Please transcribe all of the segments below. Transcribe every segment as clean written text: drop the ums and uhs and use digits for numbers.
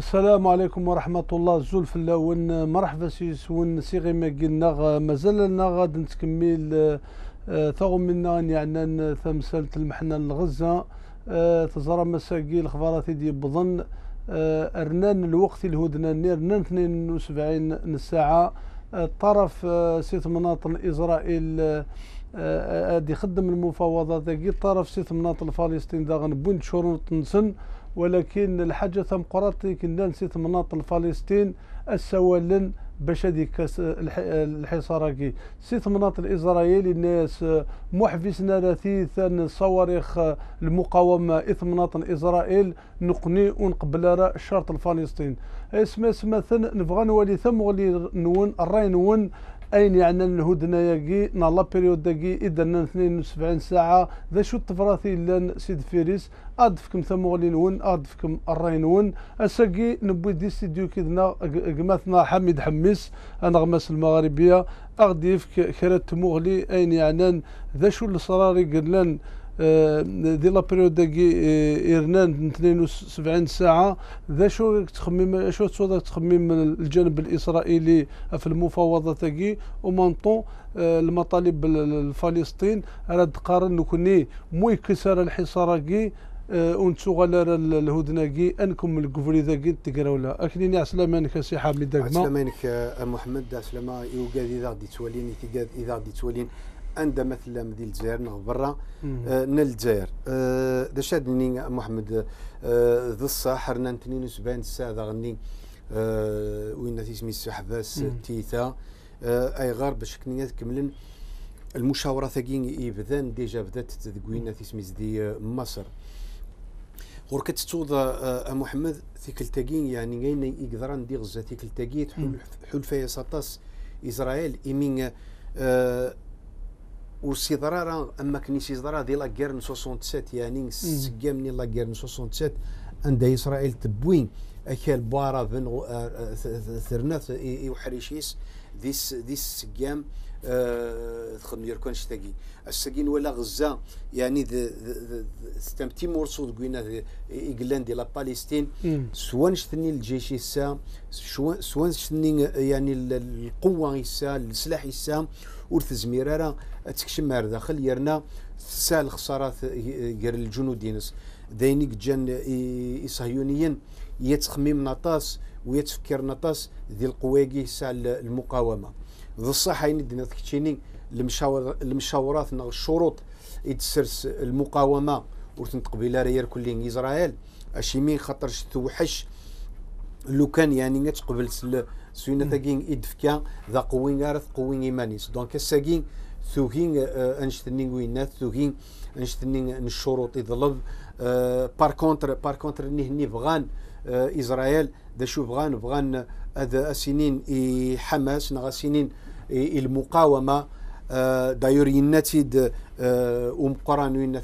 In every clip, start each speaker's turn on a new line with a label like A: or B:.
A: السلام عليكم ورحمة الله. زولف ون مرحبا سيس ون سيغي ما قلنا مازال لنا غادي نتكمل ثغم منا يعني تمثال المحنة لغزة تزرى مساقي الخبارات دي بظن أرنان الوقت الهدنة رنان 72 ساعة طرف سيت مناطق إسرائيل دي خدم المفاوضات دي طرف سيت مناطق فلسطين داغن بنت شروط نسن، ولكن الحاجة ثم قراتي كنا نسيت مناطق فلسطين السوالن باش هذيك الحصار سيت مناطق الإسرائيل الناس محفزنا لثيثا صواريخ المقاومة إث مناطق إسرائيل نقني ونقبل الشرط الفلسطيني اسمه مثلا نبغى نولي ثم ولي نون الراي نون اين يعني الهدنه ياكي نالا بيريود داكي اذا 72 ساعه ذا شو التفراثي لان سيد فيريس ادفكم ثمولين ون ادفكم الراين ون اساكي نبوي دي ستوديو كيدنا قماثنا حميد حميس انا غماس المغربيه اغديف كرات مغلي اين يعني ذا شو الصراري قلنا دي لا بيريود داكي إيرنان 72 ساعة ذا شو تخمم شو تخمم الجانب الإسرائيلي في المفاوضات تاكي ومانطون المطالب الفلسطين راد قارن نكوني موي كسر الحصار كي ونتسو غالر الهدنة كي انكم الكفري ذاكي تقراولا اكنيني عسلامانك سي حامد داكما
B: عسلامانك محمد عسلامة يوكاد اذا غادي تولين اذا غادي تولين عند مثلا مدينة الجزائر نغ برا نال الجزائر دا شادني محمد ذا الصح رنا 72 ساعة غني وين تيسمي السحباس تيتا اي غار باش كنيا تكملن المشاورة ثاقين يبدان ديجا بدات تدقوينا تيسمي دي مصر غور كتتوضا محمد ثيك التاقين يعني غين يقدر ندي غزة ثيك التاقي حول فيا ساطاس اسرائيل يمين وسيضرارا اما كني سيضرارا ديال لاكير 67 يعني سكا مني لاكير 67 عند اسرائيل تبوين اكال بارا بن ثرنات يوحريشيس ديس سكام دخل يركون شتاقي السكين ولا غزه يعني ستام تيمور صود قوينا يقلان ديال باليستين سواء شتني الجيش يسا سواء شتني يعني القوه يسا السلاح يسا ورثزمير راه تكشم مار داخل يرنا سال الخسارات غير الجنودينس داينيك جان صهيونيين يتخميم نطاس ويتفكر نطاس ديال القواقي سال المقاومه ذو الصحه يندنا تكتشيني المشاورات الشروط يتسرس المقاومه ورتنقبيلا راه كلين اسرائيل اشيمين خاطر توحش لو كان يعني تقبل سوينا تاكين يدفكا ذا قوين عارف قوين ايمانيس دونك الساكين ثوكين انشتني وينات ثوكين انشتني الشروط يضلب بار كونتر ني بغان اسرائيل دا شو بغان هذا سنين حماس نغا سنين المقاومه دايور يناتيد ومقران وين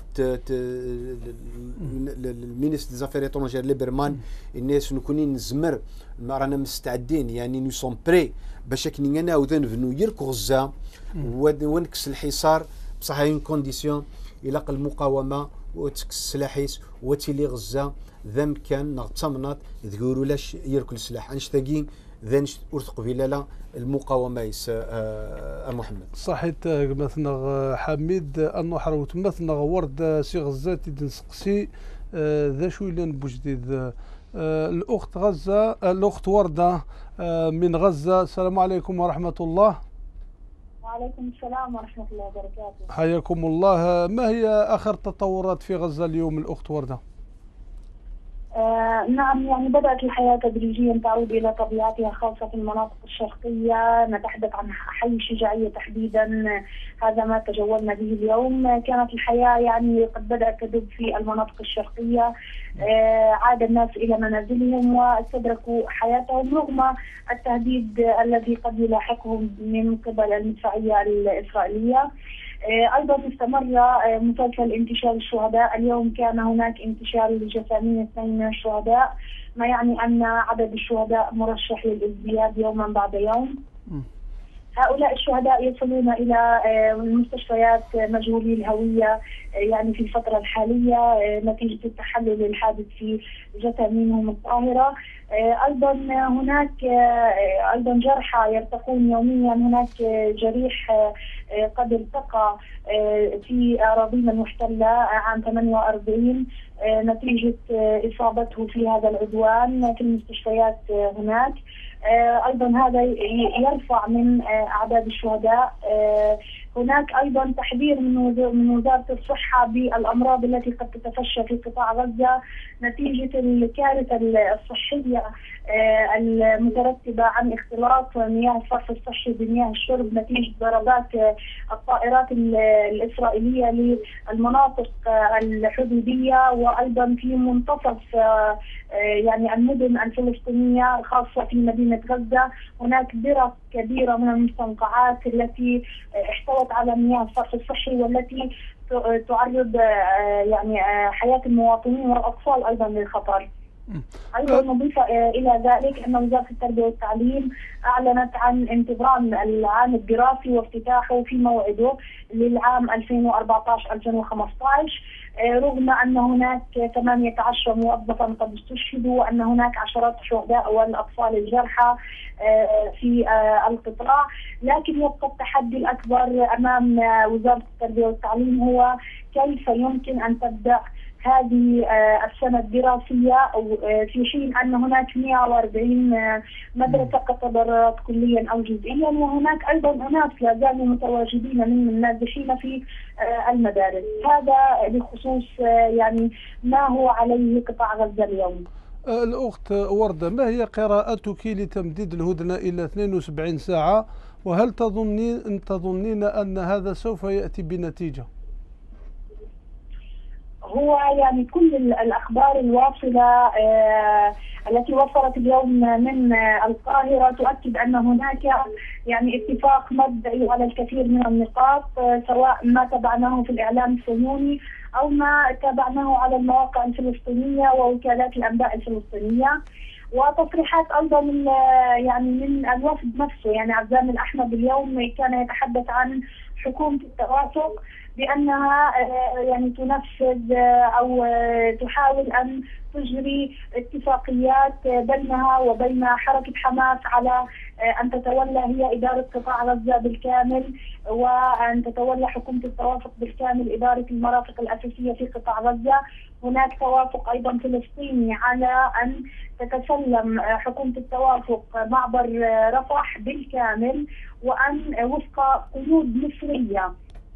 B: المينيستر دي زافير ايترونجير ليبرمان الناس نكونين نزمر رانا مستعدين يعني نو سون بري باش كني انا وذن فنو يركو غزه ونكس الحصار بصح اون كونديسيون الى المقاومه وتكس السلاحيس وتيلي غزه ذا مكان نغتمنط يقولوا لاش يركل السلاح انشتاقين ذنش ارتق لا المقاومه يس محمد
A: صحيت مثلا حميد انه حروت مثلا ورد سي غزاتي دنسقسي ذا شو لان بوجديد الاخت غزه الاخت ورده من غزه. السلام عليكم ورحمه الله.
C: وعليكم السلام ورحمه الله وبركاته.
A: حياكم الله. ما هي اخر التطورات في غزه اليوم الاخت ورده؟
C: نعم، يعني بدأت الحياة تدريجيا تعود إلى طبيعتها خاصة في المناطق الشرقية. نتحدث عن حي الشجاعية تحديدا، هذا ما تجولنا به اليوم. كانت الحياة يعني قد بدأت تدب في المناطق الشرقية، عاد الناس إلى منازلهم واستدركوا حياتهم رغم التهديد الذي قد يلاحقهم من قبل المدفعية الإسرائيلية. أيضا استمر مسلسل انتشال الشهداء. اليوم كان هناك انتشال لجثامين 2 من الشهداء، ما يعني أن عدد الشهداء مرشح للازدياد يوما بعد يوم. هؤلاء الشهداء يصلون إلى المستشفيات مجهولي الهوية يعني في الفترة الحالية نتيجة التحلل الحادث في جثامينهم الطاهرة. أيضا هناك أيضا جرحى يرتقون يوميا. هناك جريح قد ارتقى في أراضينا المحتلة عام 48 نتيجة إصابته في هذا العدوان في المستشفيات هناك. أيضا هذا يرفع من أعداد الشهداء. هناك أيضا تحذير من وزارة الصحة بالأمراض التي قد تتفشى في قطاع غزة نتيجة الكارثة الصحية المترتبة عن اختلاط مياه الصرف الصحي بمياه الشرب نتيجة ضربات الطائرات الإسرائيلية للمناطق الحدودية، وأيضا في منتصف يعني المدن الفلسطينية خاصة في مدينة غزة. هناك برك كبيرة من المستنقعات التي احتوت على مياه الصرف الصحي والتي تعرض يعني حياة المواطنين والأطفال أيضا للخطر. أيضا نضيف إلى ذلك أن وزارة التربية والتعليم أعلنت عن انتظام العام الدراسي وافتتاحه في موعده للعام 2014-2015 رغم أن هناك 18 موظفا قد استشهدوا وأن هناك عشرات الشهداء والأطفال الجرحى في القطاع. لكن يبقى التحدي الأكبر أمام وزارة التربية والتعليم هو كيف يمكن أن تبدأ هذه السنة الدراسية في حين أن هناك 140 مدرسة قد تضررت كليا أو جزئيا، وهناك أيضا أناس لا زالوا متواجدين من النازحين في المدارس. هذا بخصوص يعني ما هو عليه قطاع غزة اليوم.
A: الأخت وردة، ما هي قراءتك لتمديد الهدنة إلى 72 ساعة، وهل تظنين أن هذا سوف يأتي بنتيجة؟
C: هو يعني كل الأخبار الواصلة التي وصلت اليوم من القاهرة تؤكد أن هناك يعني اتفاق مبدئي على الكثير من النقاط، سواء ما تابعناه في الإعلام الصهيوني أو ما تابعناه على المواقع الفلسطينية ووكالات الأنباء الفلسطينية، وتصريحات أيضا يعني من الوفد نفسه. يعني عزام الأحمد اليوم كان يتحدث عن حكومة التوافق بأنها يعني تنفذ أو تحاول أن تجري اتفاقيات بينها وبين حركة حماس على أن تتولى هي إدارة قطاع غزة بالكامل، وأن تتولى حكومة التوافق بالكامل إدارة المرافق الأساسية في قطاع غزة. هناك توافق أيضا فلسطيني على أن تتسلم حكومة التوافق معبر رفح بالكامل وأن وفق قيود مصرية،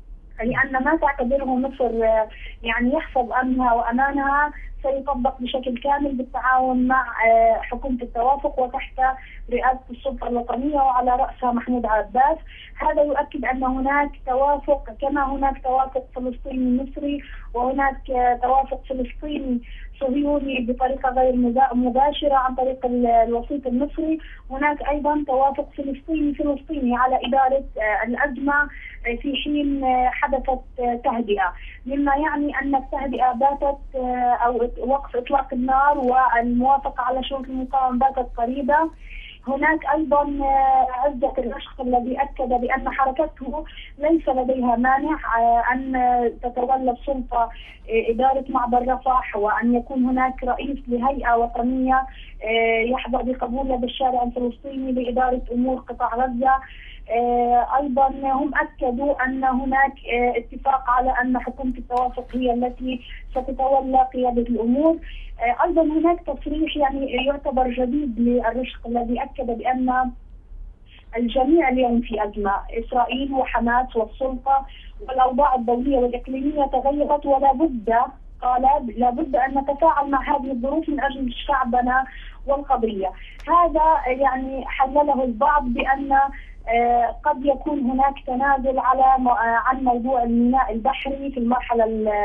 C: لأن ما تعتبره مصر يعني يحفظ أمنها وأمانها سيطبق بشكل كامل بالتعاون مع حكومة التوافق وتحت رئاسة السلطة الوطنية وعلى رأسها محمود عباس. هذا يؤكد أن هناك توافق، كما هناك توافق فلسطيني مصري وهناك توافق فلسطيني صهيوني بطريقة غير مباشرة عن طريق الوسيط المصري، هناك أيضا توافق فلسطيني على إدارة الأزمة في حين حدثت تهدئة، مما يعني أن التهدئة باتت أو وقف إطلاق النار والموافقة على شروط المقاومة باتت قريبة. هناك أيضا عزة الرشق الذي أكد بأن حركته ليس لديها مانع أن تتولى السلطة إدارة معبر رفح، وأن يكون هناك رئيس لهيئة وطنية يحظى بقبول لدى الشارع الفلسطيني لإدارة أمور قطاع غزة. أيضا هم أكدوا أن هناك اتفاق على أن حكومة التوافق هي التي ستتولى قيادة الأمور. أيضا هناك تصريح يعني يعتبر جديد للرشق الذي أكد بأن الجميع اليوم في أزمة، إسرائيل وحماس والسلطة والأوضاع الدولية والإقليمية تغيرت ولا بد، قال لابد أن نتفاعل مع هذه الظروف من أجل شعبنا والقضية. هذا يعني حلله البعض بأن قد يكون هناك تنازل عن موضوع الميناء البحري في المرحلة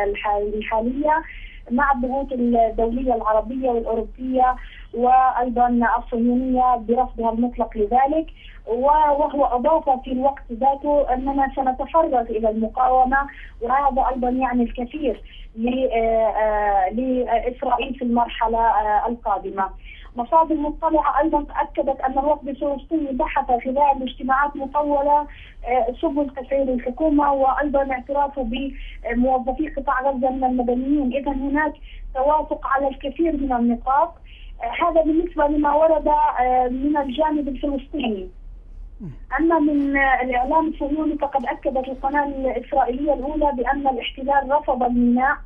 C: الحالية مع الضغوط الدولية العربية والأوروبية وأيضا الصهيونية برفضها المطلق لذلك، وهو أضاف في الوقت ذاته أننا سنتفرغ إلى المقاومة، وهذا أيضا يعني الكثير لإسرائيل في المرحلة القادمة. مصادر مطلعة أيضا أكدت أن الوفد الفلسطيني بحث خلال اجتماعات مطولة سبل تسعير الحكومة، وأيضا اعترافه بموظفي قطاع غزة من المدنيين. إذا هناك توافق على الكثير من النقاط. هذا بالنسبة لما ورد من الجانب الفلسطيني. أما من الإعلام الصهيوني فقد أكدت القناة الإسرائيلية الأولى بأن الاحتلال رفض الميناء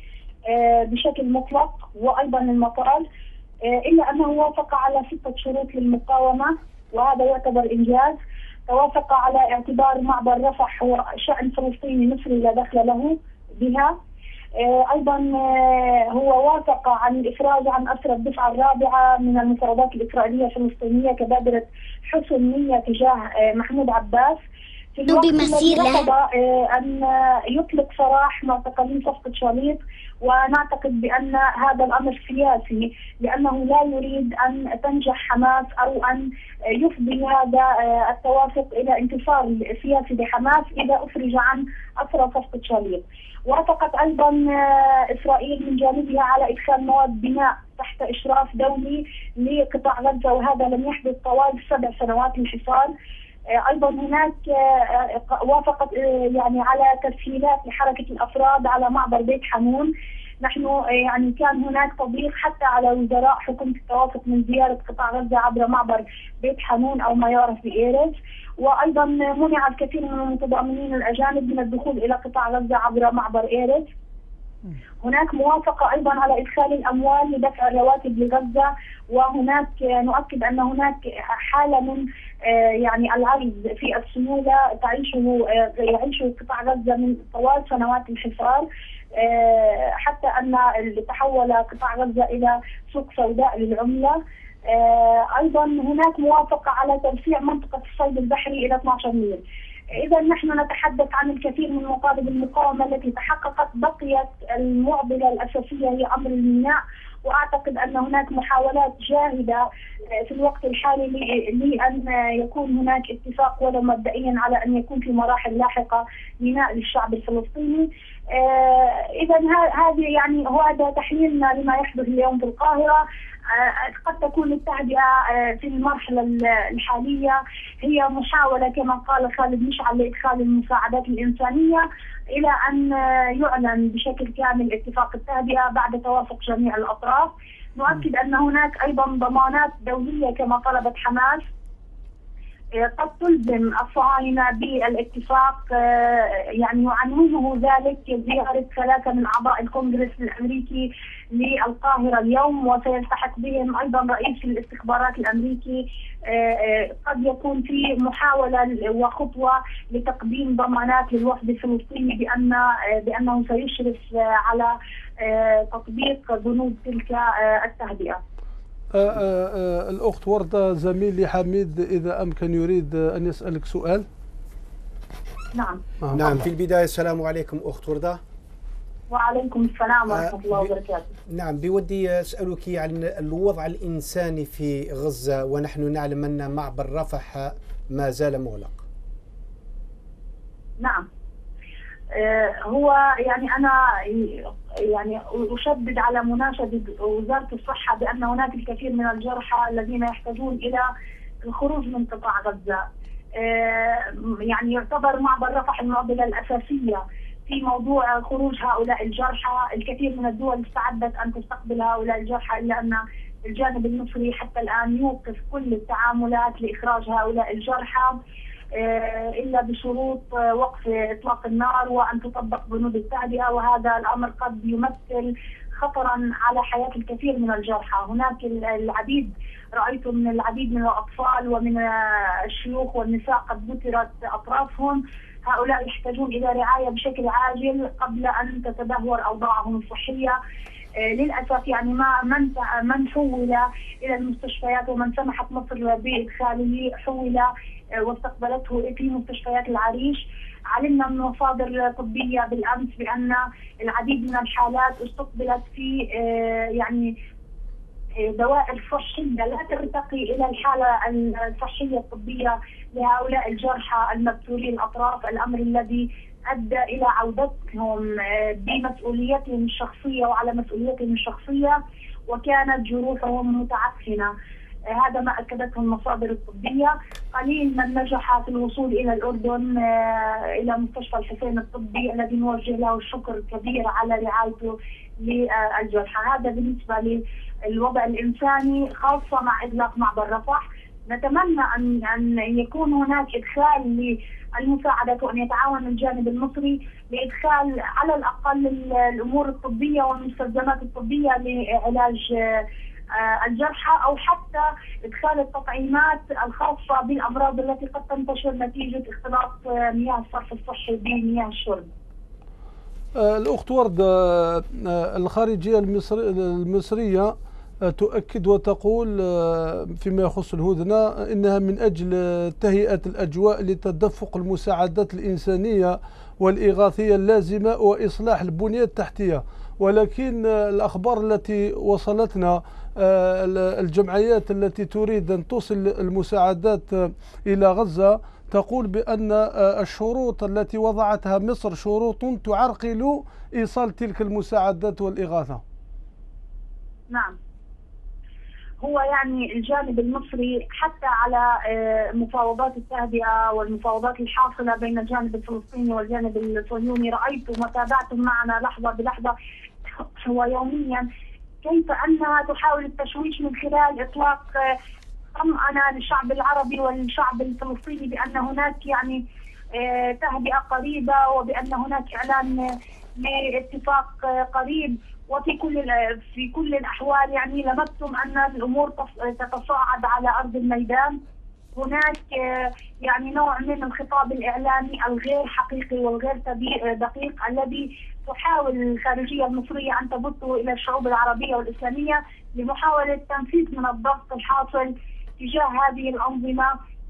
C: بشكل مطلق وأيضا المطار، إلا أنه وافق على 6 شروط للمقاومة، وهذا يعتبر إنجاز. توافق على اعتبار معبر رفح هو شأن فلسطيني مصري لا دخل له بها. أيضا هو وافق عن الإفراج عن أسرى الدفعة الرابعة من المفاوضات الإسرائيلية الفلسطينية كبادرة حسن نية تجاه محمود عباس، في الوقت الذي رفض أن يطلق سراح معتقلين صفقة شاليط. ونعتقد بأن هذا الأمر سياسي، لأنه لا يريد أن تنجح حماس أو أن يفضي هذا التوافق إلى انتصار سياسي لحماس إذا أفرج عن أسرى صفقة شاليط. وافقت أيضا إسرائيل من جانبها على إدخال مواد بناء تحت إشراف دولي لقطاع غزة، وهذا لم يحدث طوال 7 سنوات الحصار. أيضا هناك وافقت يعني على تسهيلات لحركة الأفراد على معبر بيت حنون. نحن يعني كان هناك تضييق حتى على وزراء حكومة التوافق من زيارة قطاع غزة عبر معبر بيت حنون أو ما يعرف بإيرز. وأيضا منع الكثير من المتضامنين الأجانب من الدخول إلى قطاع غزة عبر معبر إيرز. هناك موافقة أيضا على إدخال الأموال لدفع الرواتب لغزة، وهناك نؤكد أن هناك حالة من يعني العجز في السيولة يعيشه قطاع غزة من طوال سنوات الحصار، حتى أن تحول قطاع غزة إلى سوق سوداء للعملة. أيضا هناك موافقة على توسيع منطقة الصيد البحري إلى 12 ميل. إذا نحن نتحدث عن الكثير من مطالب المقاومة التي تحققت. بقيت المعضلة الأساسية هي أمر الميناء، وأعتقد أن هناك محاولات جاهدة في الوقت الحالي لأن يكون هناك اتفاق ولو مبدئيا على أن يكون في مراحل لاحقة ميناء للشعب الفلسطيني. إذا هذه يعني هذا تحليلنا لما يحدث اليوم في القاهرة. قد تكون التهدئة في المرحلة الحالية هي محاولة كما قال خالد مشعل لإدخال المساعدات الإنسانية إلى أن يعلن بشكل كامل اتفاق التهدئة بعد توافق جميع الأطراف. نؤكد أن هناك أيضا ضمانات دولية كما طلبت حماس قد تلزم الصهاينة بالاتفاق، يعني يعنونه ذلك زيارة 3 من أعضاء الكونغرس الأمريكي للقاهرة اليوم، وسيلتحق بهم أيضا رئيس الاستخبارات الأمريكي. قد يكون في محاولة وخطوة لتقديم ضمانات للوفد الفلسطيني بأنه سيشرف على تطبيق بنود تلك التهدئة.
A: الأخت وردة زميلي حميد إذا أمكن يريد أن يسألك سؤال.
C: نعم.
B: نعم، في البداية السلام عليكم أخت وردة.
C: وعليكم السلام ورحمة الله وبركاته.
B: نعم، بودي أسألك عن الوضع الإنساني في غزة، ونحن نعلم أن معبر رفح ما زال مغلق.
C: نعم، هو يعني أنا يعني أشدد على مناشدة وزارة الصحة بأن هناك الكثير من الجرحى الذين يحتاجون إلى الخروج من قطاع غزة. يعني يعتبر معبر رفح المعضلة الأساسية في موضوع خروج هؤلاء الجرحى. الكثير من الدول استعدت أن تستقبل هؤلاء الجرحى، إلا أن الجانب المصري حتى الآن يوقف كل التعاملات لإخراج هؤلاء الجرحى إلا بشروط وقف إطلاق النار وأن تطبق بنود التهدئة، وهذا الأمر قد يمثل خطرا على حياة الكثير من الجرحى. هناك العديد، رأيت من العديد من الأطفال ومن الشيوخ والنساء قد بترت أطرافهم. هؤلاء يحتاجون إلى رعاية بشكل عاجل قبل أن تتدهور أوضاعهم الصحية. للأسف يعني من حول إلى المستشفيات ومن سمحت مصر بإدخاله حول واستقبلته في مستشفيات العريش. علمنا من مصادر طبية بالأمس بأن العديد من الحالات استقبلت في يعني دوائر صحية لا ترتقي إلى الحالة الصحية الطبية لهؤلاء الجرحى المبتوري الأطراف، الأمر الذي أدى إلى عودتهم بمسؤوليتهم الشخصية وعلى مسؤوليتهم الشخصية، وكانت جروحهم متعفنة. هذا ما أكدته المصادر الطبية. قليل من نجح في الوصول إلى الأردن إلى مستشفى الحسين الطبي الذي نوجه له الشكر الكبير على رعايته للجرحى. هذا بالنسبة للوضع الإنساني، خاصة مع إغلاق معبر رفح. نتمنى أن يكون هناك إدخال للمساعدات وأن يتعاون الجانب المصري لإدخال على الأقل الأمور الطبية والمستلزمات الطبية لعلاج الجرحى، أو حتى إدخال التطعيمات الخاصة بالأمراض التي قد تنتشر نتيجة اختلاط مياه الصرف الصحي بمياه الشرب.
A: الأخت وردة، الخارجية المصرية تؤكد وتقول فيما يخص الهدنة إنها من أجل تهيئة الأجواء لتدفق المساعدات الإنسانية والإغاثية اللازمة وإصلاح البنية التحتية، ولكن الأخبار التي وصلتنا الجمعيات التي تريد أن توصل المساعدات إلى غزة تقول بأن الشروط التي وضعتها مصر شروط تعرقل إيصال تلك المساعدات والإغاثة.
C: نعم، هو يعني الجانب المصري حتى على مفاوضات التهدئة والمفاوضات الحاصلة بين الجانب الفلسطيني والجانب الصهيوني، رأيت وتابعت معنا لحظة بلحظة ويوميا كيف أنها تحاول التشويش من خلال إطلاق طمأنة للشعب العربي والشعب الفلسطيني بأن هناك يعني تهدئة قريبة، وبأن هناك إعلان لاتفاق قريب. وفي كل الأحوال يعني لمستم أن الأمور تتصاعد على أرض الميدان. هناك يعني نوع من الخطاب الإعلامي الغير حقيقي والغير دقيق الذي تحاول الخارجية المصرية أن تبثه إلى الشعوب العربية والإسلامية لمحاولة تنفيذ من الضغط الحاصل تجاه هذه الأنظمة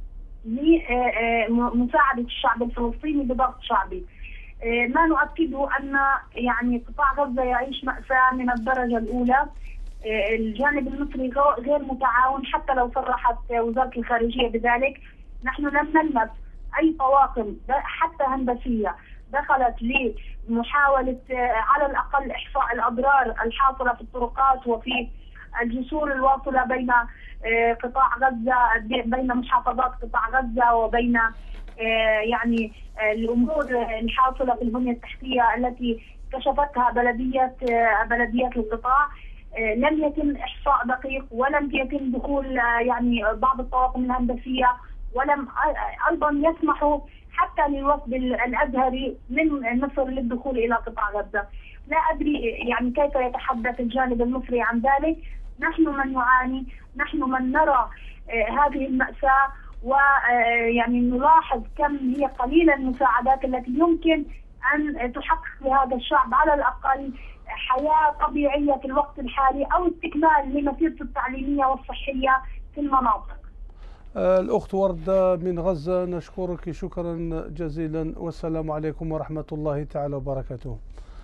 C: لمساعدة الشعب الفلسطيني بضغط شعبي. ما نؤكده أن يعني قطاع غزة يعيش مأساة من الدرجة الأولى. الجانب المصري غير متعاون حتى لو صرحت وزارة الخارجية بذلك. نحن لم نلمس أي طواقم حتى هندسية دخلت لمحاولة على الأقل إحصاء الأضرار الحاصلة في الطرقات وفي الجسور الواصلة بين قطاع غزة، بين محافظات قطاع غزة وبين يعني الأمور الحاصلة في البنية التحتية التي كشفتها بلديات القطاع. لم يتم إحصاء دقيق، ولم يتم دخول يعني بعض الطواقم الهندسية، ولم أيضا يسمحوا حتى للوفد الأزهري من مصر للدخول إلى قطاع غزة. لا أدري يعني كيف يتحدث الجانب المصري عن ذلك. نحن من نعاني، نحن من نرى هذه المأساة، ويعني نلاحظ كم هي قليلة المساعدات التي يمكن أن تحقق لهذا الشعب على الأقل حياة طبيعية في الوقت الحالي أو استكمال لمسيرته التعليمية والصحية في المناطق.
A: الأخت وردة من غزة، نشكرك شكرا جزيلا، والسلام عليكم ورحمة الله تعالى وبركاته.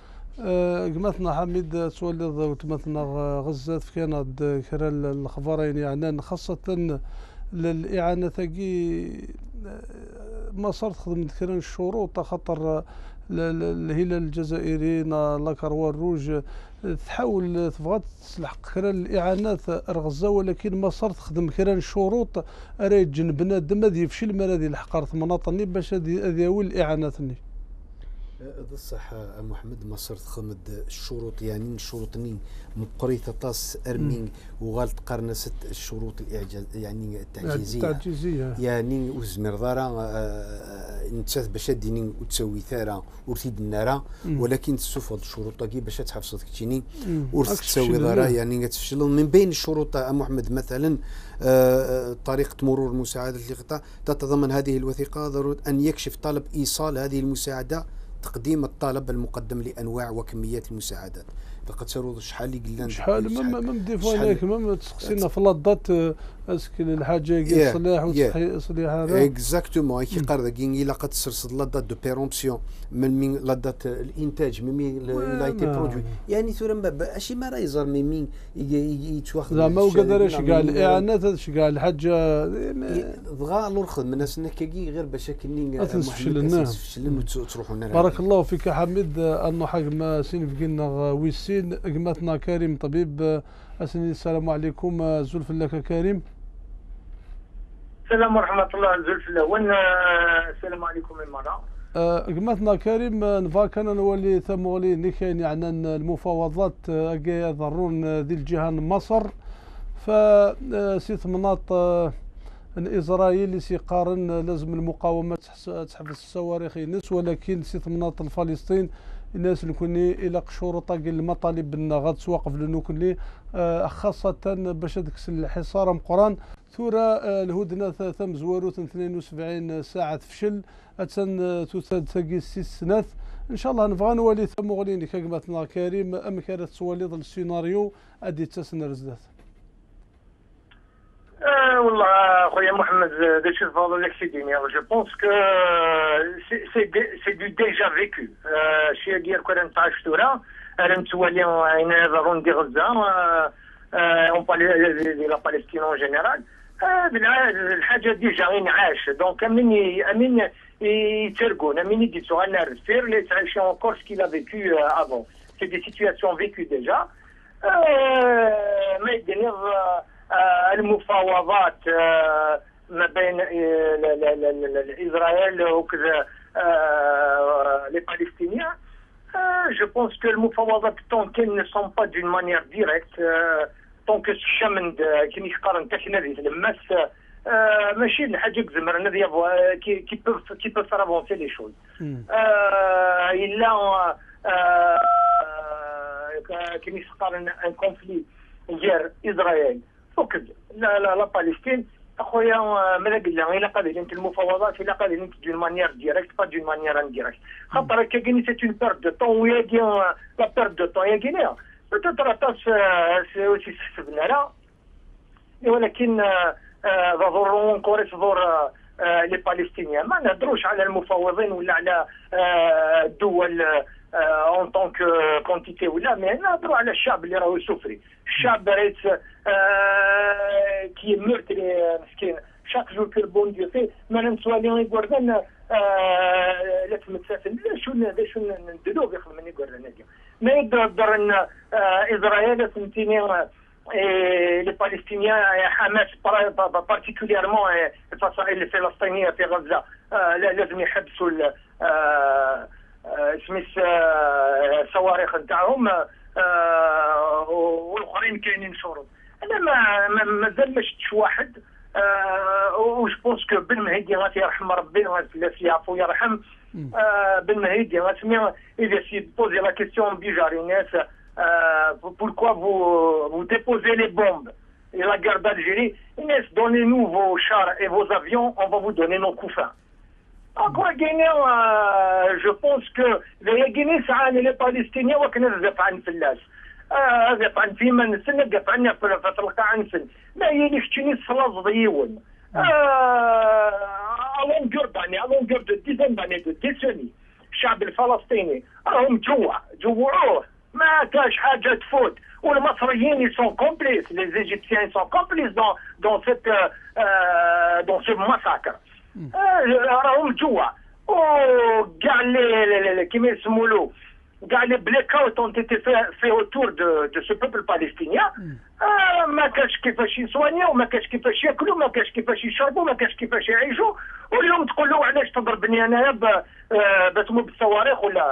A: قمتنا حميد سؤال وتمتنا غزة كانت كرال الخبرين يعني خاصة للإعانة ثقي ما صارت خدمت كران الشروط خطر الهلال الجزائري لاكروا الروج تحاول تبغى تلحق كران الإعانات غزة، ولكن ما صارت تخدم كران الشروط راه جنبنا دم هذه يفشل ما هذه الحقارة مناطني باش هذه هو الإعاناتني.
B: هذا الصح محمد. مصر تخمد الشروط يعني الشروطني مقريثة طاس ارمين وغالت قرن ست الشروط الاعجاز يعني التعجيزيه يعني وزمر ضرا نتساث باش ديني وتسوي ثاره ورتيد النار، ولكن تسوف هاد الشروط كي باش تحفظك تشيني ورتسوي ضرا يعني تفشل. من بين الشروط محمد مثلا طريقة مرور المساعدة للقطاع تتضمن هذه الوثيقة ضرورة أن يكشف طلب إيصال هذه المساعدة تقديم الطلب المقدم لأنواع وكميات المساعدات. قد شحال اللي قلنا
A: شحال من ديفوا هناك ما تسقسينا في لادات اسك الحاجه كي تصليح وتصليح هذا
B: اكزاكتومون كي قال كي الا قد تسرسد لادات دو بيرومبسيون من لادات الانتاج من لا ايتي برودوي يعني ثورا ماشي ما راه يزر مين يتواخذ
A: زعما وكذا كاع الاعانات هذا كاع الحاجه
B: دغا نرخذ من الناس كي غير باش كني
A: تفشلنا
B: تروحوا لنا.
A: بارك الله فيك حميد انه حق سين فينا ويسين قمتنا كريم طبيب اسني. السلام عليكم زلف لك كريم.
D: السلام ورحمة الله زلفلا السلام عليكم من مرة.
A: قمتنا كريم نفاكن نولي ثمولي نكاين يعني المفاوضات يضرون ذي الجهة مصر فسيت مناط الإسرائيلي سيقارن لازم المقاومة تحبس الصواريخ ينس ولكن سيت مناط الفلسطين الناس اللي كوني الى قشور طاق المطالب بنا غتسواقف لانه كلي خاصه باش هذاك الحصار مقران ثورة الهدنه ثم زواروت 72 ساعه فشل اتسن تثقي 6 سنات ان شاء الله نبغى نولي ثم غوليني كقمتنا كريم ام كانت توليض السيناريو ادي تسن رزدات.
D: والله خويا محمد داك الفضل لك سيديني جو بونس كو سي دو ديجا فيكو شي ديال 14 ثوره راهم متواليين هنا ضرون دي غزه اون بالي دي لا بالستين اون جينيرال الحاجه ديجا ينعاش دونك امين يترقون امين يديتو انا رفير لي تعيشون اونكور سكيل ا فيكو افون سي دي سيتوياسيون فيكو ديجا ما يدير المفاوضات ما بين إسرائيل وكذا les Palestiniens. Je pense que المفاوضات tant qu'elles ne sont pas d'une manière directe tant que الشمن كي يقارن حتى حنا الماس ماشي الحاجه كزمر qui peut faire avancer les choses. إلا كي يقارن un conflit ديال إسرائيل وكذا لا بالستين اخويا ماذا قلنا الا قادرين المفاوضات الا قادرين دون مانيير ديريكت با دون مانيير انديريكت خاطر كاين سي اون بيرد دو طون ويا كاين لا بيرد دو طون يا كاين بتترطس سي سبنا لا ولكن ضرورون كوريس ضر لي بالستينيان ما نهضروش على المفاوضين ولا على الدول اون طونك كونتيتي ولا مي نهضروا على الشعب اللي راهو يسوفري الشعب ريت كي مورتري مسكين شاك جور كو بون ديو في ما نسواليون يقول لنا لا تمتسافن لا شو نديرو بيخدم من يقول لنا ما يقدر ان اسرائيل سنتيني لي بالستينيان حماس بارتيكوليرمون الفصائل الفلسطينيه في غزه لازم يحبسوا سميث الصواريخ نتاعهم والاخرين كاينين شروط. انا مازال ما شفتش واحد وش بونس كو بن مهدي غادي يرحم ربي غادي يعفو يرحم بن مهدي غاتسمي اذا سي بوزي لا كيسيون بيجاري الناس pourquoi vous déposez les bombes et la guerre d'Algérie الناس donnez-nous vos chars et vos avions on va vous donner nos couffins. اكوا كاينين جو بونس كو كاينين ساعات لي بالستينيين وكنا نزف عن فلاس زف عن فيما نسن قف عنا في القاع نسن ما يلي فتني الصلاص ضيون الون جورداني الون جورد ديزنباني دو ديسوني الشعب الفلسطيني راهم جوعوه ما كاش حاجه تفوت والمصريين يسون كومبليس لي ايجيبسيان يسون كومبليس دون سو ماساكر راهم جوا وكاع كيما يسمولو كاع لي بلاك اوت اون تيتي في اوتور دو سو بوبل بالستينيان ما كاش كيفاش يسوانيو ما كاش كيفاش ياكلوا ما كاش كيفاش يشربوا ما كاش كيفاش يعيشوا واليوم تقول له علاش تضربني انايا باسمو بالصواريخ ولا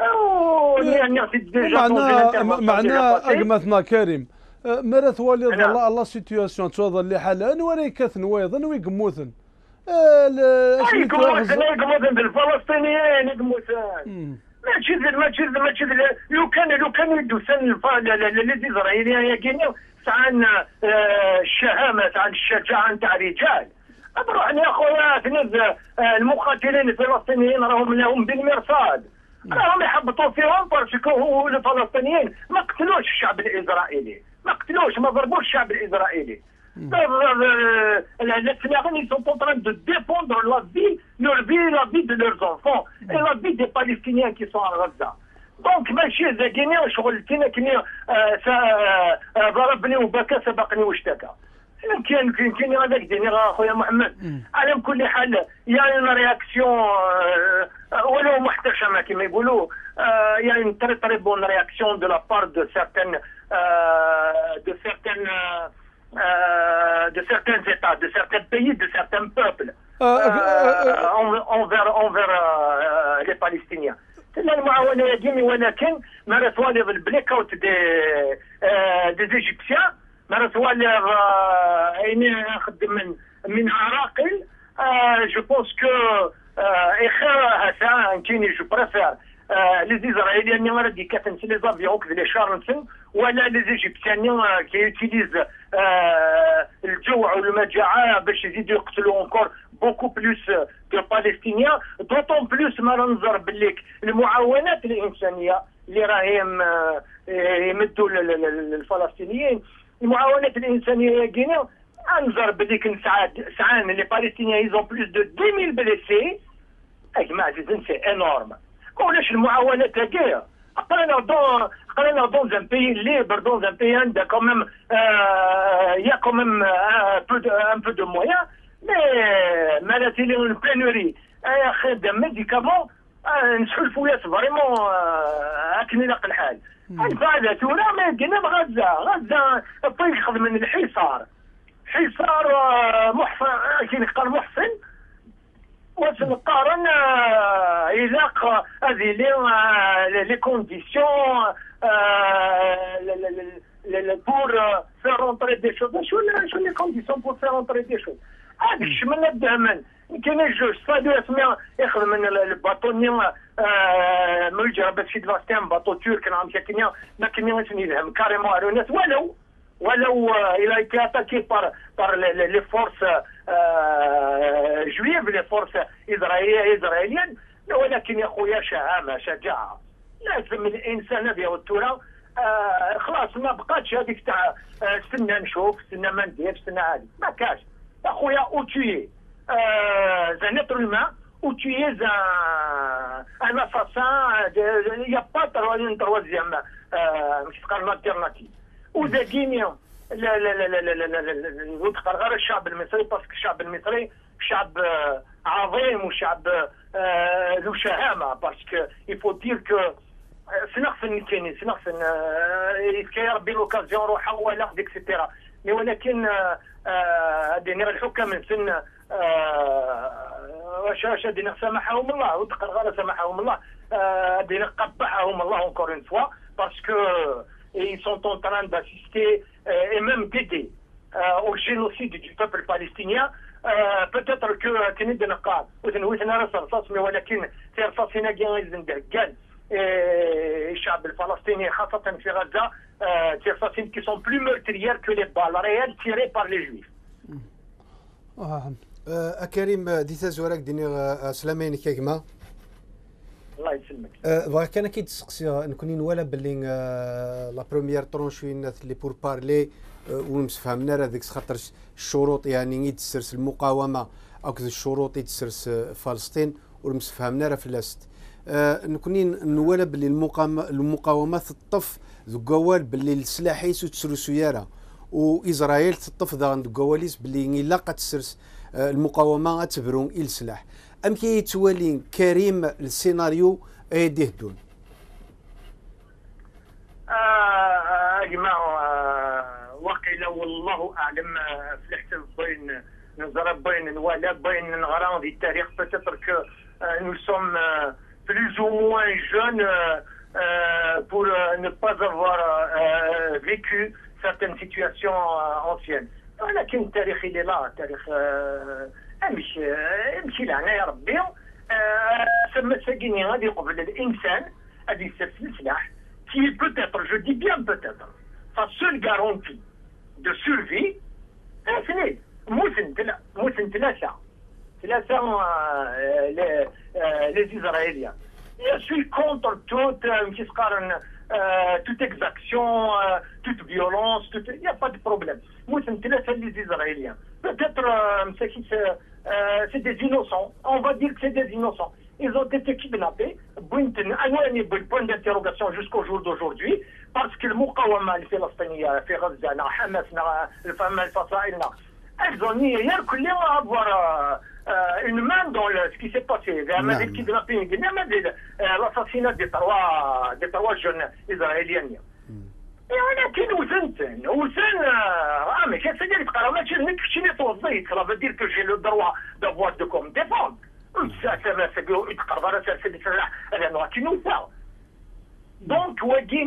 A: معناه أقمتنا كريم مرات والي الله سيتياسيون توضل اللي حالها نوري كاثن ويضن ويقموثن
D: يقموثن بالفلسطينيين يقموثن ما تشذ لو كانوا يدوسن الاسرائيليين يقينوا عن الشهامه عن الشجاعه نتاع رجال اروح يا خويا تنزل المقاتلين الفلسطينيين راهم لهم بالمرصاد راهم يحبطوا فيهم باسكو هو الفلسطينيين ما قتلوش الشعب الاسرائيلي، ما قتلوش، ما ضربوش الشعب الاسرائيلي. Les Syriens, ils sont en train de défendre la vie de leurs enfants et la vie des Palestiniens qui sont à Gaza. دونك ماشي زاكيني شغل تينا كني ضربني وبكى سبقني واشتكى. كاين هذاك ديني اخويا محمد. على كل حال يعني اون رياكسيون ولو محتشمه كما يقولوا، يعني تري بون رياكسيون دو لا بار دو سيرتين de certains États, de certains pays, de certains peuples envers les Palestiniens. المعاونة يجيني ولكن ما توالغ البلاك اوت دي ايجيبسيان، ما توالغ اني نخدم من عراقل. جو بونس كو اخر هسا كاين جو بريفير لي اسرائيليين اللي غادي كتنسى لي زافيون كذا لي شارنسن، ولا لي ايجيبسيان كي يوتيليز الجوع والمجاعه باش يزيدوا يقتلوا اونكور بوكو بلوس دو باليستينيان. دوطون بلوس ما ننظر باللي المعاونات الانسانيه اللي راهم يمدوا للفلسطينيين، المعاونات الانسانيه يا انظر باللي ساعان لي باليستينيان يزون بلوس دو 10000 بليسي. يا جماعه سي انورم. ولاش المعاونات هكايا؟ قرانا دون ان بي ليبر، دون ان بي عندها كوميم يا كوميم ان بو دو مويان، مي مالاتي لي بلانوري يا اخي دا ميديكامون نسحلفوا ياس فريمون هاكني لاق الحال. الفائده تورا ما يدينا غزه طيق يخدم من الحصار محصن كي قال محسن واش نقارن إذا هذه لي كونديسيون pour faire rentrer des choses. شو les conditions pour faire rentrer des choses؟ هذاك الشيء من الدهمن كاين جوج صادو اسمها يخدم من الباطوني ملجا باش في دلاستان باطو ترك نعم كاين ما كاينش نفهم كاريمون ارونات ولو il a été attaqué par les forces juives, les forces israéliennes. ولكن يا خويا شجاعه لازم الانسان هذا والتورا خلاص ما بقاتش هذيك تاع استنى نشوف، استنى ما ندير، استنى عادي، ما كاش يا خويا. او تيي زان اتر هيومان، او تيي ان اساسان، يا با تروازيام مش تقال الالتيرناتيف. وزاكينيا ندخل غير الشعب المصري باسكو الشعب المصري شعب عظيم وشعب ذو شهامه، باسكو يفو دير كو سنغسن كاينين سنغسن كي ربي لوكازيون روحها ولا ديكسيتيرا. مي ولكن دينا الحكام من سن واش دينا سامحهم الله ودخل غير سامحهم الله، دينا قبحهم الله اونكور اون فوا باسكو ils sont en train d'assister et même d'aider au génocide du peuple palestinien. peut-être que كندنا قال وثنا رصاص مي ولكن في رصاصنا جايزن دهكان الشعب الفلسطيني خاصة في غزة في رصاصين qui sont plus meurtrières que les balles réelles tirées par les juifs.
B: كريم ديتا زوراك ديني سلامين كيما
D: الله يسلمك.
B: بغا كان كيتسقسي نكونين ولا باللي لا بروميير طرونش وين لي بور بارلي ونفهمنا هذيك خاطر الشروط يعني يتسرس المقاومه او الشروط يتسرس فلسطين ونفهمنا راه فلاست نكونين نولا باللي المقاومه تطف ذكوال باللي السلاح يسو تسرسو يارا واسرائيل تطف ذكواليس باللي لا تسرس المقاومه تبرون السلاح. ام كي يتوالين كريم السيناريو ايديه دون
D: جماعه وقيل والله اعلم فلحت بين نضرب بين الولاء بين نغران في التاريخ peut-être que nous sommes plus ou moins jeunes pour ne pas avoir vécu certaines situations anciennes. ولكن التاريخ اللي لا التاريخ امشي لهنا يا ربي. سما ساكيني غادي يقبل الانسان غادي يسترسل السلاح كي بوتيتر جو دي بيان بوتيتر سا سول غارونتي دو سورفي سنين موسن ثلاثه لي اسرائيليان Je suis contre toute exaction, toute violence, il n'y a pas de problème. Moi, c'est les Israéliens. Peut-être c'est des innocents. On va dire que c'est des innocents. Ils ont été kidnappés. Point d'interrogation jusqu'au jour d'aujourd'hui. Parce que le Moukawama, le Palestinien, le Gaza, le Hamas, le Fatah, elles ont nié hier qu'ils vont avoir une main dans ce qui s'est passé. Le kidnapping, l'assassinat des trois jeunes israéliens. ولكن mais qu'est-ce que c'est que ça veut dire que j'ai le droit d'avoir de quoi me défendre. Donc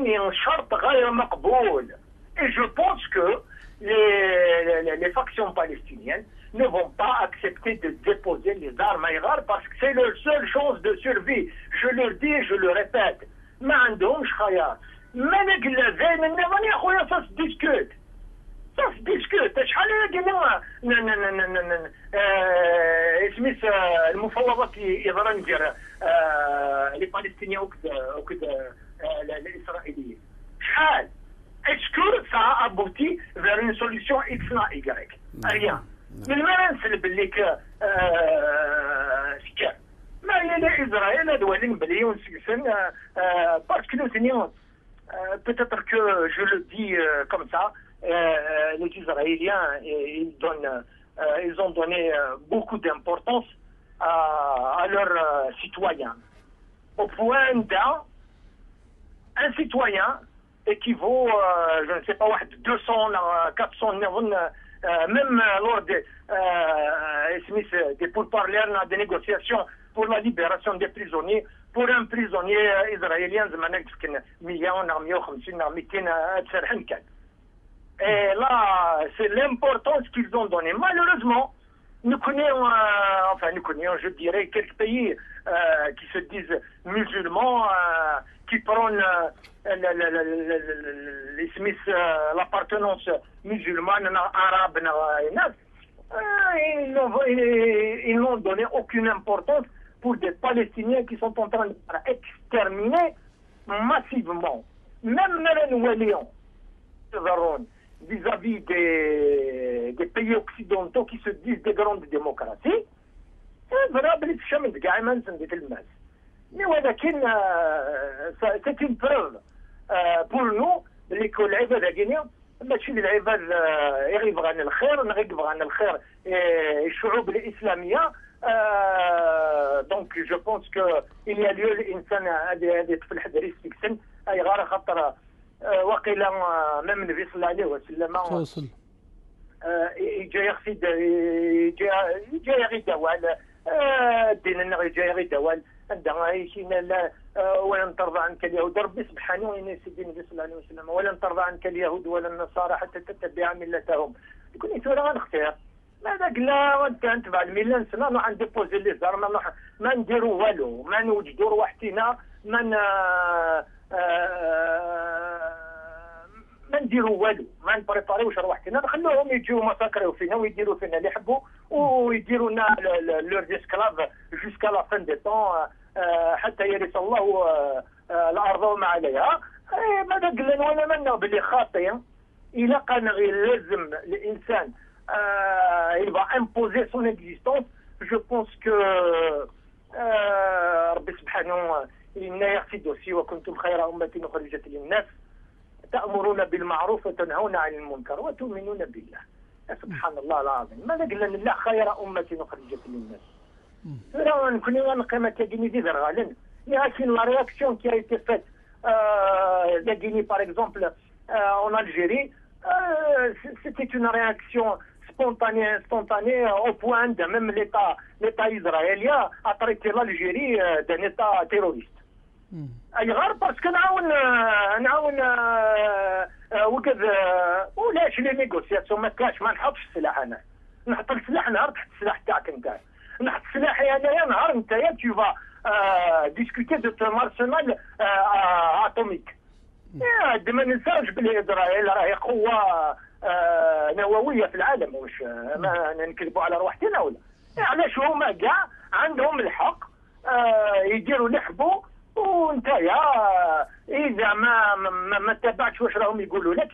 D: et je pense que les factions palestiniennes ne vont pas accepter de déposer les armes à Iran parce que c'est leur seule chance de survie. Je le dis et je le répète. ما عندهمش خيار. مالك زين النظام يا خويا ça se discute. Ça se discute. شحال قلنا اسميس المفاوضات يقدر ندير لي بالستينيين وكذا الاسرائيليين. شحال est-ce que ça a abouti vers une solution X ou Y? Rien. Mais le même c'est le bellic سكر. ما هي إسرائيل دوالين بليون سكسن parce que nous tenions peut-être que je le dis comme ça les Israéliens ils ont donné beaucoup d'importance à leurs citoyens au point d'un citoyen équivaut je ne sais pas 200 400 même lors des pourparlers des négociations pour la libération des prisonniers pour un prisonnier israélien زمان كان 100 150 200 تسرحن كان. Et là, c'est l'importance qu'ils ont donnée. Malheureusement, nous connaissons, je dirais, quelques pays qui se disent musulmans, qui prennent l'appartenance musulmane, arabe, ils n'ont donné aucune importance pour des Palestiniens qui sont en train d'être exterminés massivement. Même les vis-à-vis des pays occidentaux qui se disent des grandes démocraties, c'est vrai c'est une preuve pour nous العباد هكذا ماشي العباد يغيب عن الخير نغيب عن الخير الشعوب الإسلامية. Donc je pense que il y a lieu الإنسان هذه في الحدريس في السن أي غير خاطر وقيلا même النبي صلى الله عليه وسلم يجي يغسد يجي يغيد دوال الدين النغي يجي يغيد دوال عندها يشينا ولن ترضى عنك اليهود ربي سبحانه وإن سيدي النبي صلى الله عليه وسلم ولن ترضى عنك اليهود ولا النصارى حتى تتبع ملتهم. يكون يسوي غنختار ماذا قلا وانت تبع المله سنه نروح نديبوزي لي زعما ما نديروا والو ما نوجدوا رواحتنا ما نديروا والو ما نبريباريوش رواحتنا نخلوهم يجيو مساكريو فينا ويديروا فينا اللي يحبوا ويديروا لنا لور ديسكلاف جوسكا لا فين دي طون حتى يرث الله الارض وما عليها. ماذا قلنا وانا منا باللي خاطئ الى كان لازم الانسان il va imposer son existence. Je pense que ربي سبحانه إن يقصد aussi وكنتم خير أمة أخرجت للناس تأمرون بالمعروف وتنهون عن المنكر وتؤمنون بالله. سبحان الله العظيم. ماذا قلنا لله خير أمة أخرجت للناس. لا نكون نقيمة Guinée d'Israël. لكن la réaction qui a été faite de Guinée par exemple en Algérie c'était une réaction spontanée au point de même l'État israélien a traité l'Algérie d'un État terroriste. أي غير باسكو نعاون وكذا ولاش لي نيغوسياسيون ما كاش ما نحطش السلاح انا نحط السلاح نهار تحت السلاح تاعك انت نحط سلاحي انايا نهار نتايا tu vas discuter de ton arsenal atomique. ما ننساوش بلي اسرائيل راهي قوه نوويه في العالم واش ما نكذبوا على روحنا ولا علاش هما كاع عندهم الحق يديروا اللي يحبوا نتايا اذا ما تابعتش واش راهم يقولوا لك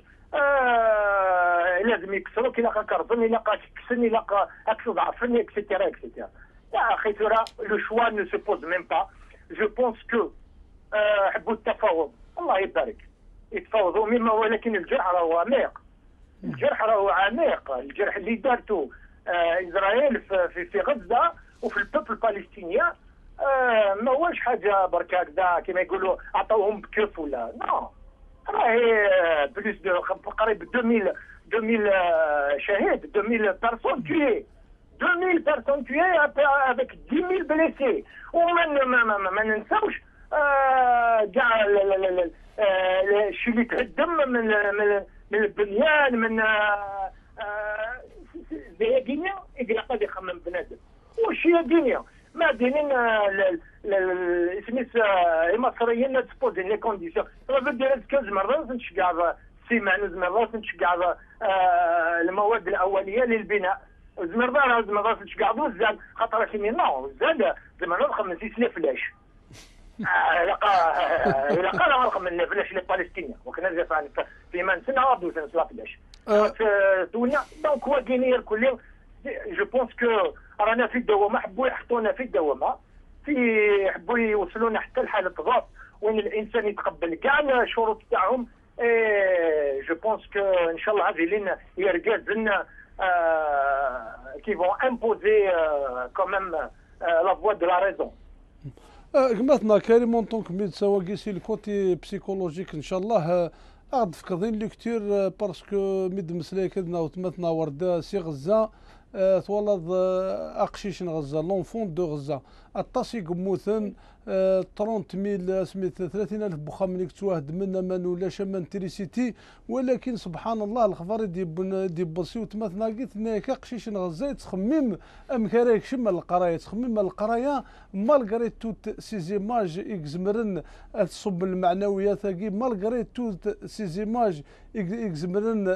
D: لازم يكسروك الا كرفني الا كسني الا تضعفني اكسيتيرا اكسيتيرا. يا اخي ترى لو شوا نو سو بوز ميم با. جو بونس كو حبوا التفاوض الله يبارك يتفاوضوا مما، ولكن الجرح راهو عميق. الجرح راهو عميق. الجرح اللي دارته اسرائيل في غزه وفي البوبل البالستينيان ما هوش حاجه برك هكذا كما يقولوا عطاوهم بكف ولا نو. راهي بلوس دو قريب 2000 شهيد، 2000 بيرسون تويي، 2000 بيرسون تويي avec 10,000 blessés. وما ننساوش كاع الشيء اللي تهدم من البنيان من زي غينيا يقدر يخمم بنادم. واش هي غينيا؟ ما دايرين سميت المصريين تسبوزين لي كونديسيون. بدات كاز مرات نشكع سيمان زمرات نشكع المواد الاوليه للبناء زمرات نشكع الزاد خاطر كيما نو الزاد زعما نخمم 6000 فلاش إلا قال رقم من فلاش لي بالستينيين وكنا زعما في من سنه دوزن سلا فلاش الدنيا. دونك هو غينيا الكل جو بونس كو رانا في الدوامه، حبوا يحطونا في الدوامه، حبوا يوصلونا حتى لحاله ضغط وين الانسان يتقبل كاع الشروط تاعهم. جو بونس كو ان شاء الله هذه لنا يرجعنا كي فون امبوزي كوميم لا فوا دو لا ريزون.
A: كماتنا كريمون طونك ميدسا كيسي الكوتي بسيكولوجيك ان شاء الله غاد فكرين لي كثير باسكو ميد مسلاي كدنا وتمتنا ورده سي غزه تولد اقشيش غزه لونفون دو غزه الطاسي قموثن 30,000 سميت 30,000 بوخا ملي توهد منا ما نولاش من تريسيتي. ولكن سبحان الله الخبر دي بسيو تمثنا قلت ناك قشيش غزه تخمم ام كراك شم القرايه تخمم القرايه مالغري توت سيزيماج اكزمرن تصب المعنويات كي مالغري توت سيزيماج اكزمرن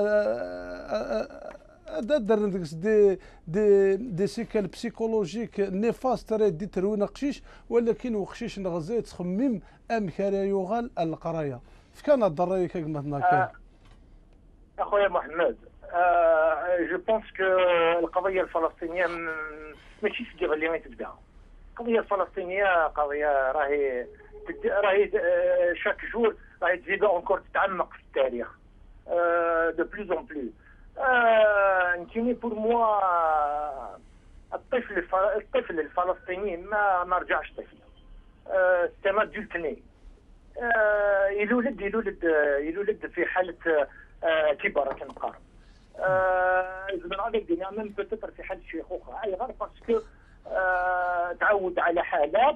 A: دي سيكال بسيكولوجيك نيفاست دي تروين قشيش. ولكن وقشيش غزه تخمم ام كرا يغال القرايه فكان الضريه كما كان
D: اخويا محمد. جو بونس كو القضيه الفلسطينيه ماشي في اللي تبدا. القضيه الفلسطينيه قضيه راهي شاك جور راهي تزيد اونكور تتعمق في التاريخ دو بلوز اون بلوز. نتيني بور موا الطفل الفلسطيني ما رجعش طفل. سي ان ادولت ني يولد في حاله كبر كنقارن. زعما غادي الدنيا ميم بوتيتر في حاله شيخوخه اي غير باسكو تعود على حالات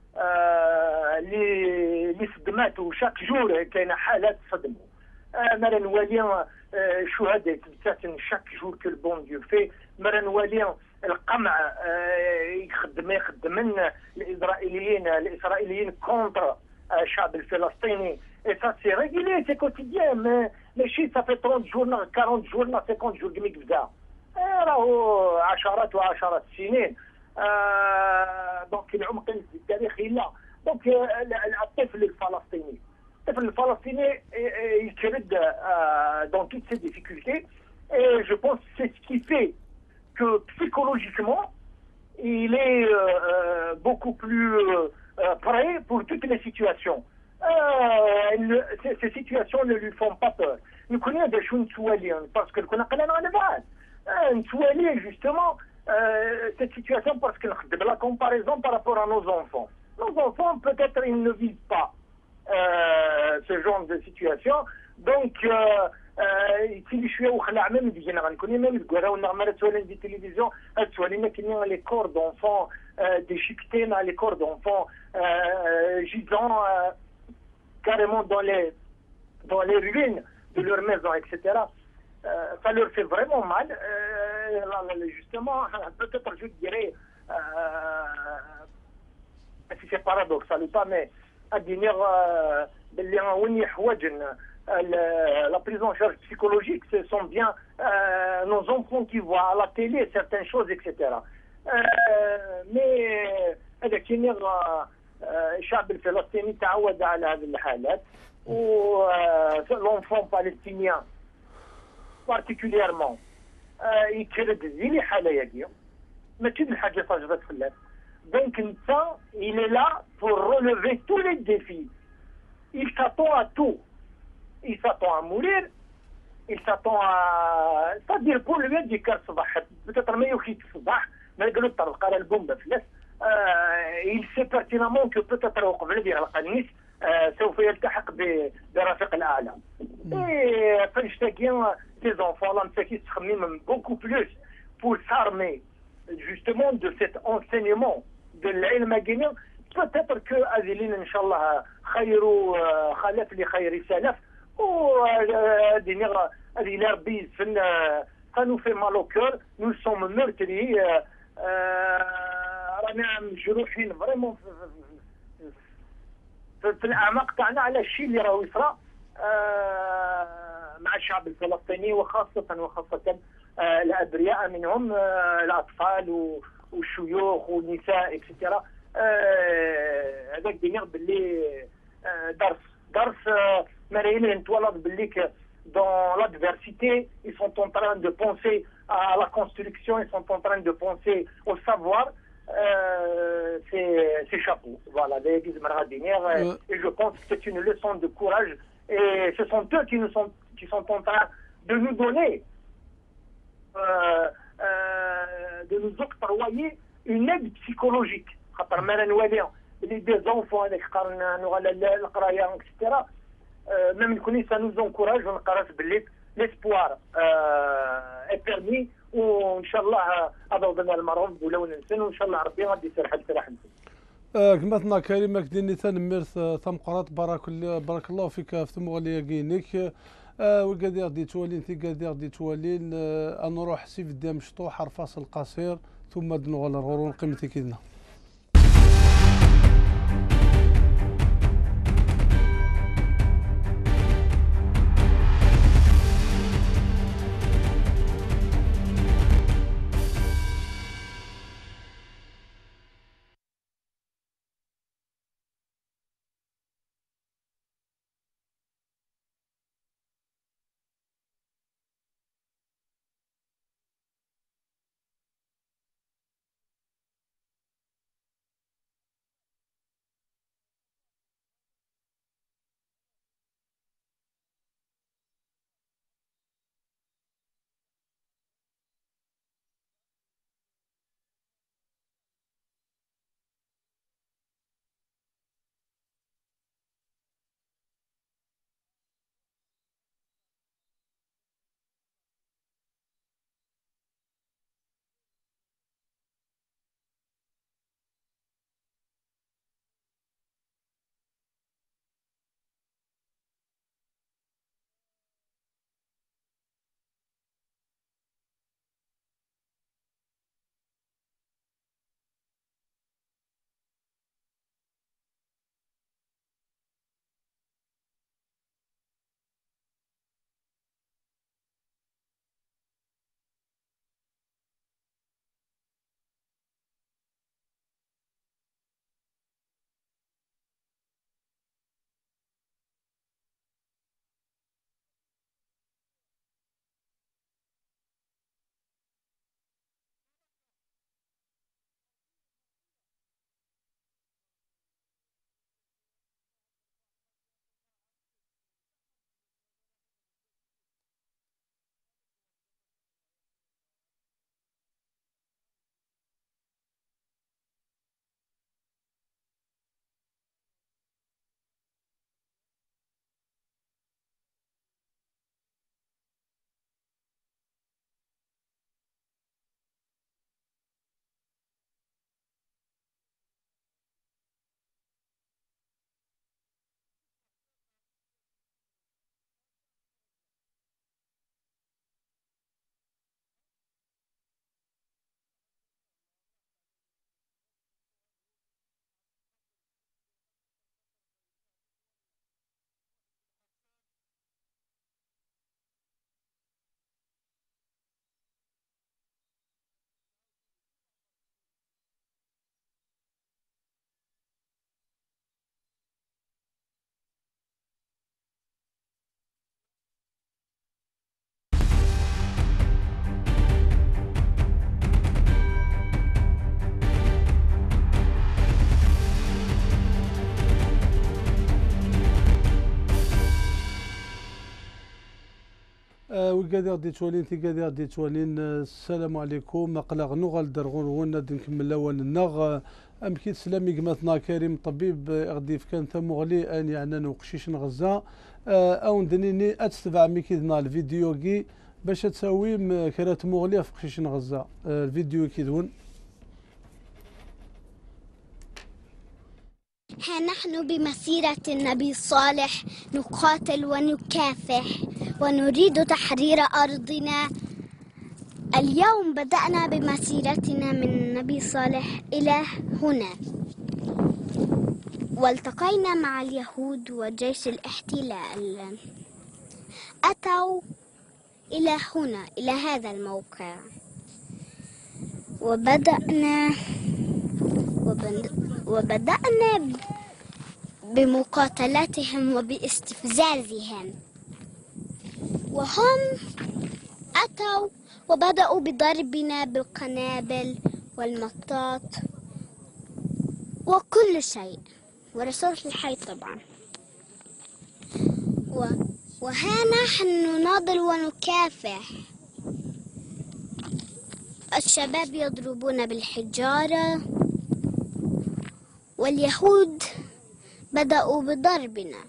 D: اللي صدماته شاك جور كاينه حالات صدموا. مرة نوالي شهداء تبتات شاك جور كو البون ديو في. مرة نوالي القمع يخدمن الاسرائيليين كونتر الشعب الفلسطيني. اي سا سي ريغولي سي كوتيديان ماشي صافي 30 جورنا 40 جورنا 50 جور كميك بدا راهو عشرات وعشرات السنين. دونك العمق التاريخي لا. دونك الطفل الفلسطيني يكرد dans toutes ces difficultés et je pense que c'est ce qui fait que psychologiquement il est beaucoup plus prêt pour toutes les situations. Ces situations ne lui font pas peur. Nous connaissons des choses parce que nous connaissons justement cette situation parce que de la comparaison par rapport à nos enfants. Nos enfants peut-être ils ne vivent pas ce genre de situation. Donc كي شويه وخلع من ديجينا غنكون ميم الكره ونعمل تولين دي تلفزيون تولينا كاينين لي كور دونفون ديشيكتين لي كور دونفون gisant carrément dans les ruines de leur maison, etc. Ça leur fait vraiment mal. Justement, peut-être je dirais, si c'est paradoxal ou pas, mais à dire la prise en charge psychologique, ce sont bien nos enfants qui voient à la télé certaines choses, etc. Mais الشعب الفلسطيني تعود على هذه الحالات، و لونفون بالستينيان بارتيكوليرمون يتشرد زي حاله هذه ماشي الحاجه صاجبت خلاف. دونك انت il est là pour relever tous les défis. Il s'attend à tout. Il s'attend à mourir. Il s'attend à c'est-à-dire كل يوم يجي الصباح peut-être ما يوخيك الصباح ما يقولوا طرق على البومبه فلاس. il sait pertinemment que peut-être قبل يغلق النيس سوف يلتحق برفيق الاعلى. et فنشتاقين ces enfants là مساكين تخمم beaucoup plus pour s'armer justement de cet enseignement de العلم كاين. peut-être que هذه ان شاء الله خير خلف لخير سلف. هذه لا ربي يزفنا ça nous fait mal au cœur. nous sommes meurtris. رانا مجروحين فريمون في الاعماق تاعنا على الشيء اللي راهو يصرى مع الشعب الفلسطيني، وخاصة الابرياء منهم الاطفال والشيوخ والنساء اكسترا. هذاك دينيغ باللي درس مرايين نتولد باللي dans l'adversité, ils sont en train de penser à la construction, ils sont en train de penser au savoir. C'est chapeau. Voilà, et je pense que c'est une leçon de courage. Et ce sont eux qui sont en train de nous donner, de nous octroyer une aide psychologique. Des enfants avec etc. Même ça nous encourage, on a l'espoir est permis. وان شاء الله اضربنا المرض ولو ننسى وان شاء الله ربي غادي يسرح السلاح نسن.
A: كماتنا كريمه كديني تنميرث ثمقرات بارك الله فيك في تمغلي كينيك وقادر دي توالين في قادر دي توالين نروح سيف الدم شطوح فاصل قصير ثم دنغول الغرون قيمتي كيدنا. وكادي غادي توالين تيكادي غادي توالين السلام عليكم قلاغ نوغال درغون ونا نكمل اول النغ امكيد سلامي قماتنا كريم طبيب غادي كان ثمغلي ان يعني نوقشيش نغزا او ندنيني اتتبع ميكيدنا الفيديو كي باش تساوي كرات مغليه في قشيش نغزا الفيديو كيدون.
E: ها نحن بمسيرة النبي صالح نقاتل ونكافح ونريد تحرير أرضنا. اليوم بدأنا بمسيرتنا من النبي صالح إلى هنا، والتقينا مع اليهود وجيش الاحتلال. أتوا إلى هنا، إلى هذا الموقع، وبدأنا بمقاتلتهم وباستفزازهم، وهم أتوا وبدأوا بضربنا بالقنابل والمطاط وكل شيء ورصاص الحي طبعا. وها نحن نناضل ونكافح. الشباب يضربون بالحجارة واليهود بدأوا بضربنا.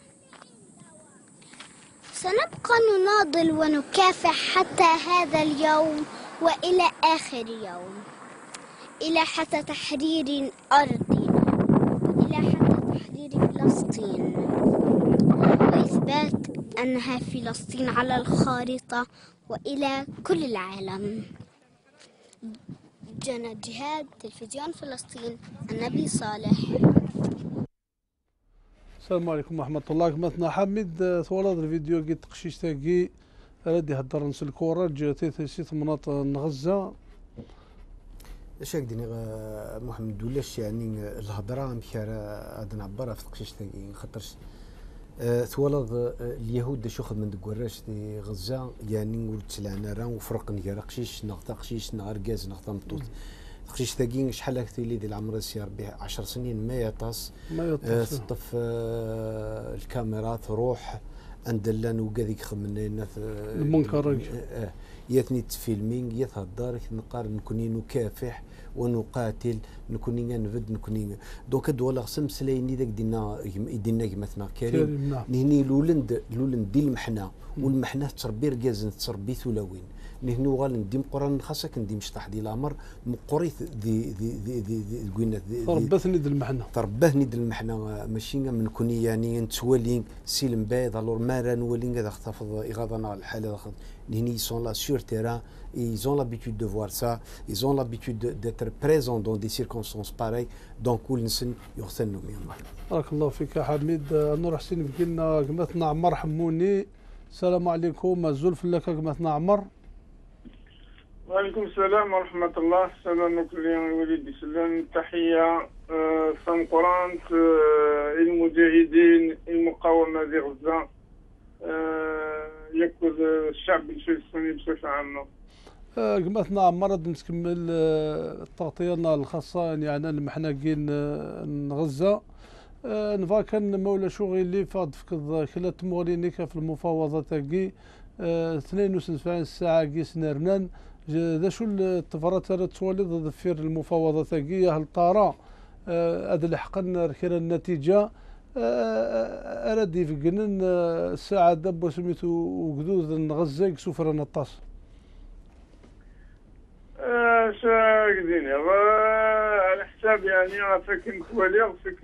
E: سنبقى نناضل ونكافح حتى هذا اليوم وإلى آخر يوم، إلى حتى تحرير أرضنا، إلى حتى تحرير فلسطين وإثبات أنها فلسطين على الخارطة وإلى كل العالم. جنى جهاد، تلفزيون فلسطين، النبي صالح.
A: السلام عليكم ورحمة الله. كماتنا حميد ثوالاد الفيديو كي تقشيش تاكي رادي هدر نس الكورة جاتي تيسيت مناطق غزة.
B: اش هكدني محمد ولاش يعني الهضره مكار غادي نعبرها في تقشيش تاكي خاطرش ثوالاد اليهود شو خدمة دكوراش في غزة يعني ولد سلعنا راه وفرق نكرا قشيش نغطى قشيش نهار كاز نغطى مطوط قشيش تاكين شحال هكا لي ديال العمر السيار به 10 سنين ما يطاس تطف الكاميرات روح اندلان وكذيك خمنا
A: المنكر
B: ياتني تفيلمين يتهضر نقارن نكوني نكافح ونقاتل نكوني نفد نكوني دونك هاد ولا خصم سلايني داك دينا مثلا كريم نهني لولند ديال المحنه والمحنه تربي ركازن تربي ثلاوين نهنو غال نديم قران خاصك نديم شطح ديال الامر مقريت دي قلنا
A: تربثني ديال المحنه
B: تربثني ديال المحنه ماشي من كوني يعني نتوالي سيلم بايض الور مارا نولي غادا اختفض اغاضنا الحاله ils sont là sur terrain et ils ont l'habitude de voir ça, ils ont l'habitude d'être présents dans des circonstances pareilles. Donc كل نسن يغسلوا بهم.
A: بارك الله فيك يا حميد. نور حسين بقينا قمتنا عمر حموني. السلام عليكم الزلف لك قمتنا عمر.
F: وعليكم السلام ورحمة الله. سلام كل وليدي سلام تحية صن قران المجاهدين المقاومة في غزة يكون الشعب الفلسطيني بصفة عامة.
A: قمتنا عمر نكمل التغطية الخاصة يعني المحنا كاين غزة نفا كان مولا شغل اللي فاد فكذا كلا تمولينيك في المفاوضات كي 72 ساعة كي سنرنان ذا شو التفرات اللي تولي ضفير المفاوضات كي هل طارا هذا اللي حقنا ركنا النتيجة أردي في جنن الساعة دب سميتو وجدود غزة سفر نطاس.
F: شاكديني على حساب يعني فيك نتولي فيك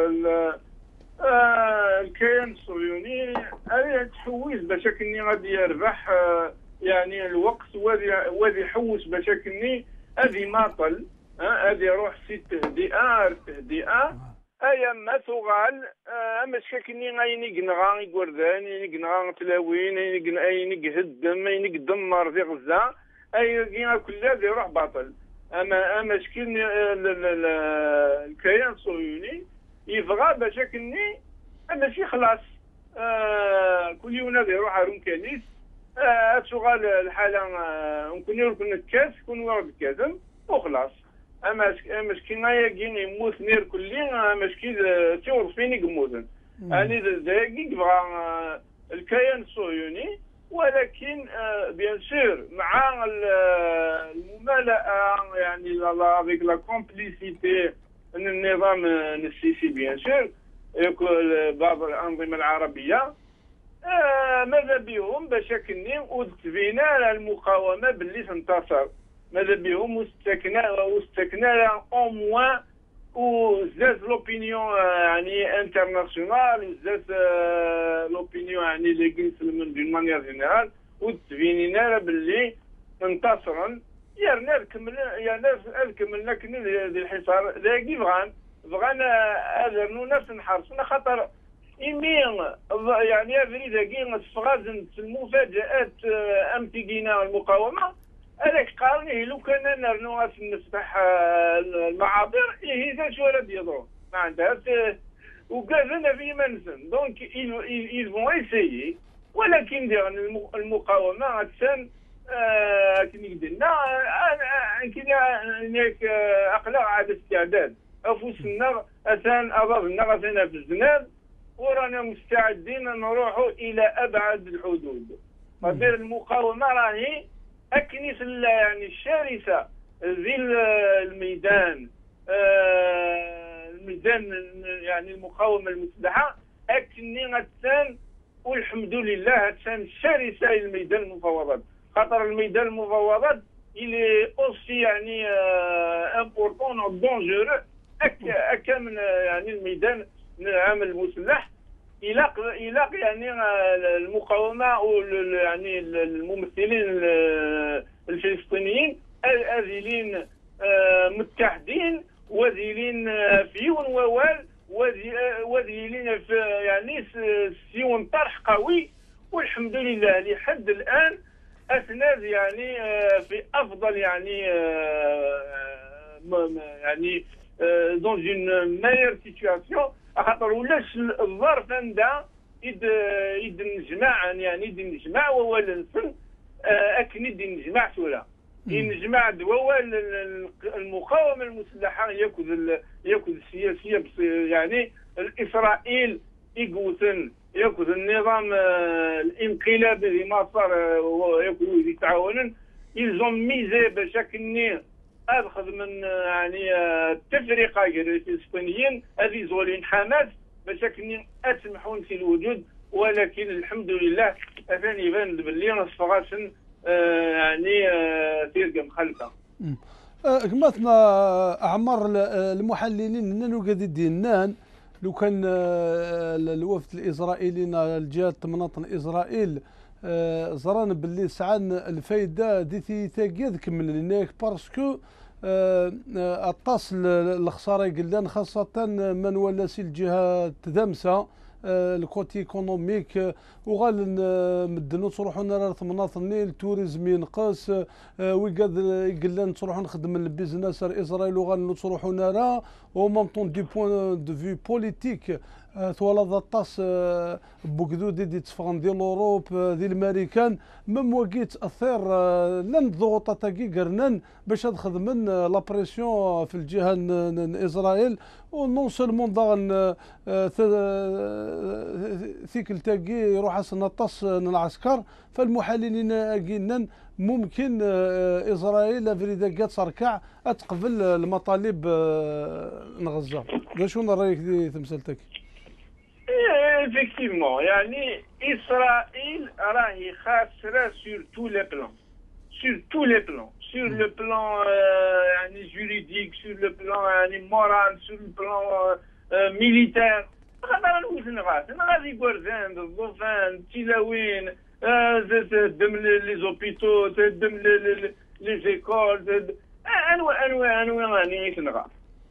F: الكيان الصهيوني هذه تحوس باش كني غادي يربح يعني الوقت وذي يحوس باش كني هذه ماطل هذه روح سي تهدئة ايا ما ثغال اماش كني غايني كنغا يقردان ينقنغا تلاوين ينقهدم ينقدمر في غزة اي كل هذا يروح باطل. اماش كن الكيان الصهيوني يبغى باش كني ماشي خلاص كل يوم هذا يروح هارون كنيس ثغال الحالة نكون يركن الكاس كون ورد كازم وخلاص. اماش كي غايا يموت نير كلي اماش كي تيور فيني قموزن يعني داكي يبغى الكيان الصهيوني ولكن بيان سور مع الممالأة يعني افيك لا كومبليسيتي من النظام السيسي بيان سور بعض الأنظمة العربية ماذا بهم باش كني وتبينا المقاومة باللي تنتصر، ماذا بهم واستكنا او موان وزاد لوبينيون يعني انترناسيونال وزاد لوبينيون يعني لي كنسلمون دون مانيير جينيرال وتبينينا باللي انتصرا يا كملنا كنا الحصار ذاكي بغان هذا نفس نحرصنا خاطر إيمين يعني هذه ذاكي تفغازن المفاجآت أمتيجينا المقاومة هذاك قارني لو كان نرنو نفتح المعابر هذا شو راه يضرو ما عندها وكازنا في منسن دونك ils vont essayer ولكن المقاومة تسن كي قلنا كذا هناك أقلع على استعداد أفوسنا أثان أضافنا غثنا في الزناد ورانا مستعدين نروحوا إلى أبعد الحدود. غير المقاومة راهي أكنيس يعني الشرسة ذي الميدان يعني المقاومة المسلحة أكني غتسان والحمد لله هتسان الشرسة الميدان المفاوضات خاطر الميدان المفاوضات إلي أوسي يعني امبورطون أو دونجورو أكا من يعني الميدان العمل المسلح يلاق يعني المقاومة يعني الممثلين الفلسطينيين اذيلين متحدين وذيلين فيون ووال وذيلين في يعني سيون طرح قوي والحمد لله لحد الان اسناد يعني في افضل يعني dans une meilleure situation خاطر ولاش الظرف عندها يد نجمع يعني يد نجمع ووال نسن اكن يد نجمع سولا ينجمع دوال المقاومه المسلحه ياخذ السياسيه يعني الاسرائيل يقوتن ياخذ النظام الانقلابي اللي ما صار ياخذ يتعاونن يلزم ميزه باش كني اخذ من يعني التفرقه ديال الفلسطينيين هذه زولين حماس باش كني اسمحون في الوجود ولكن الحمد لله ثاني يبان باللي نصفغاسن يعني تيرقى مخلفه.
A: كماتنا اعمار المحللين انه قاعد دينان لو كان الوفد الاسرائيلي الجهه تمناطن اسرائيل زران باللي سعان الفايده دي تاكيد كمل هناك باسكو التصل الخساره قلنا خاصه من ولاسي الجهه تدمسه الكوتي ايكونوميك وغال مدنو تروحوا نرى ثمنات النيل توريزم ينقص ويقاد قلنا تروحوا نخدم البيزنس اسرائيل وغال تروحوا نرى او ميم طون دو بوين دو في بوليتيك ثوالا ذا طاس بوكدو دي تفغن ديال اوروب ديال الامريكان ميم وقيت اثير لن ضغوطات تاكي قرنان باش تخدم لابريسيون في الجهه اسرائيل ونون سولمون داغن ثيكل تاكي يروح نطاس العسكر فالمحللين قلنا ممكن اسرائيل فريدا تركع تقبل المطالب غزه. شنو رايك دي تمثلتك؟
F: Effectivement, يعني إسرائيل راهي خاسرة sur tous les plans, sur le plan يعني juridique, sur le plan يعني moral, sur le plan militaire. غادي نوزن غادي قرزان الضفان تلاوين تهدم لي زوبيتو تهدم لي زيكول انواع يعني تنغا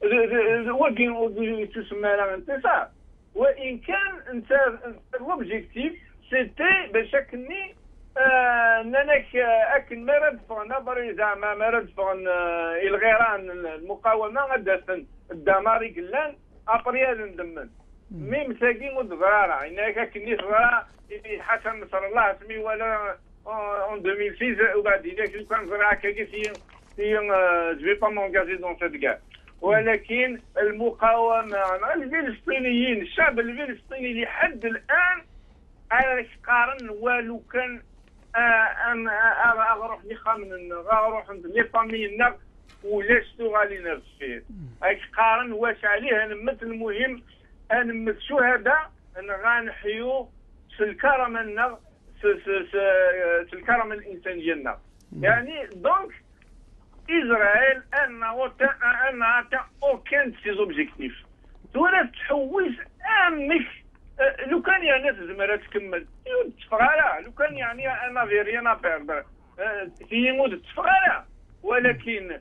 F: وكاين تسمى لها انتصار وان كان انت لوبجيكتيف سيتي باش كني انك اكن مرض فنظري زعما مرض فن الغيران المقاومه غادي الدمار كلان ابريال ندمن ميم ساكين ودغراره انك كني صغار حسن نصر الله سمي ولا en 2006 وبعد ذاك كان زرعه كي في جو با مونغاجي دون سيت غار ولكن المقاومه الفلسطينيين الشعب الفلسطيني لحد الان على قارن والو كان انا غنروح لي خامن غنروح عند لي فامينا ولاش غادي نرد فيه قارن واش عليه نمت. المهم نمت شهداء غنحيو الكرامه الكرامه الانسانيه ديالنا. يعني دونك اسرائيل انها تا اوكان سي زوبجيكتيف ولا تحوس امك. لو كان يعني تزمر تكمل تفغالا، لو كان يعني انا في ريان بيردر تيموت تفغالا، ولكن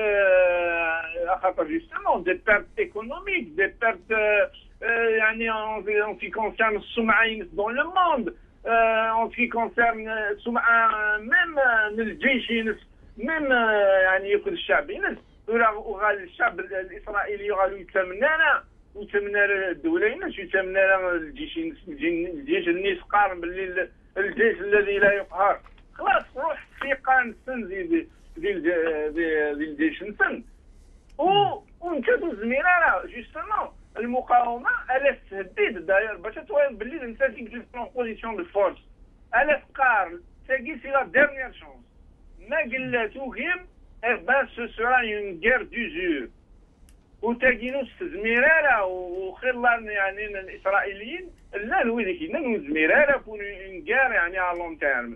F: خاطر جوستومون دي بيرت ايكونوميك دي بيرت يعني en ce qui concerne السمعه دون لو موند en ce qui concerne السمعه ميم الجيش ميم يعني ياخذ الشعب ينس وغال الشعب الاسرائيلي غالو يتمنانا ويتمنى الدوله ينس ويتمنى الجيش النيس قارن باللي الجيش الذي لا يقهر. خلاص روح ثقه نسن ديال الجيش نسن وانت زميلة جوستومون المقاومه الا تهديد داير باش توين باللي انت تيجي في بوزيسيون دو فورس الا تقارن تاكي سي لا ديرنيير شونس ما قلاتوهم با سو سورا اون غير دوزور وتاكينو زميلة وخلان يعني الاسرائيليين لا الويديك نانو زميلة كون اون غير يعني على لون تيرم.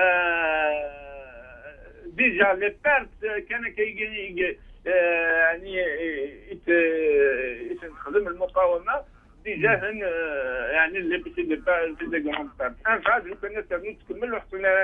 F: ديجا لي بيرت كان كيجي يعني يتخدم المقاومه ديجا يعني اللي بيتي دي غران بيرت ان فاز لو كنا تكمل وحطينا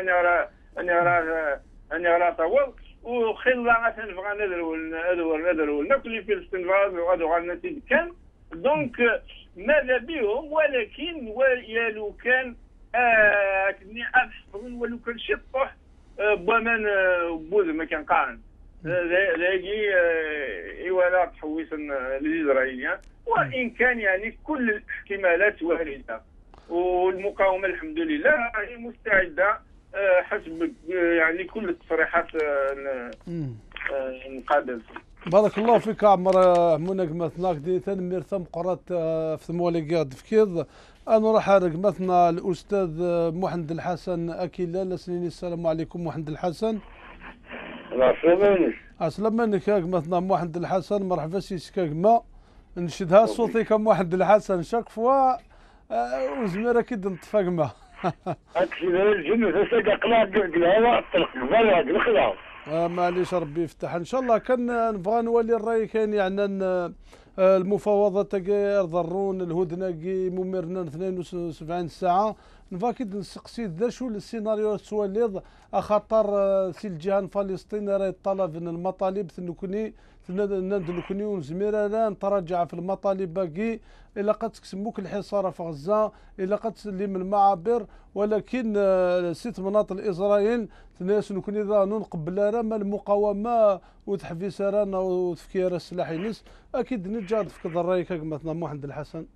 F: انا راه طول وخلا تنفغا ندرو ناكل في الاستنفاذ وغادو غادي نتيجه كان دونك ماذا بهم. ولكن لو كان كني احفظ ولو كان شي طوح بومان بوز ما كان قارن لاقي ولا تحويس الاسرائيليين وان كان يعني كل الاحتمالات وارده والمقاومه الحمد لله هي مستعده حسب يعني كل التصريحات نقابل.
A: بارك الله فيك عمر منك مثناك دي تنمير ثم قرات في موالي قاد فكيض انا راح رقمتنا الاستاذ محمد الحسن اكيلا سنين. السلام عليكم محمد الحسن. اسلم منك مثلا محمد الحسن مرحبا سيسكا ما نشدها صوتي كم محمد الحسن شاك فوا وزميرة كي نطفق ما
G: اكيد الجن تسقى قلاق الهواء الطلق قبالها الخلا
A: معليش ربي يفتح ان شاء الله. كان نبغى نولي الراي كاين يعني المفاوضات تاع ضرون الهدنه كي ممرنا 72 ساعه نفاكد نسقسي ذا شو السيناريو السواليض خاطر سي الجهه الفلسطينيه راهي طلب من المطالب نكوني ونزميره لا نتراجع في المطالب باقي الا قد تسموك الحصار في غزه الا قد تسلم المعابر ولكن ست مناطق الاسرائيل الناس نكوني ذا نقبل راه المقاومه وتحفيس رانا وتفكير السلاح ينس اكيد نجاد في كذا الراي مثلا محمد الحسن.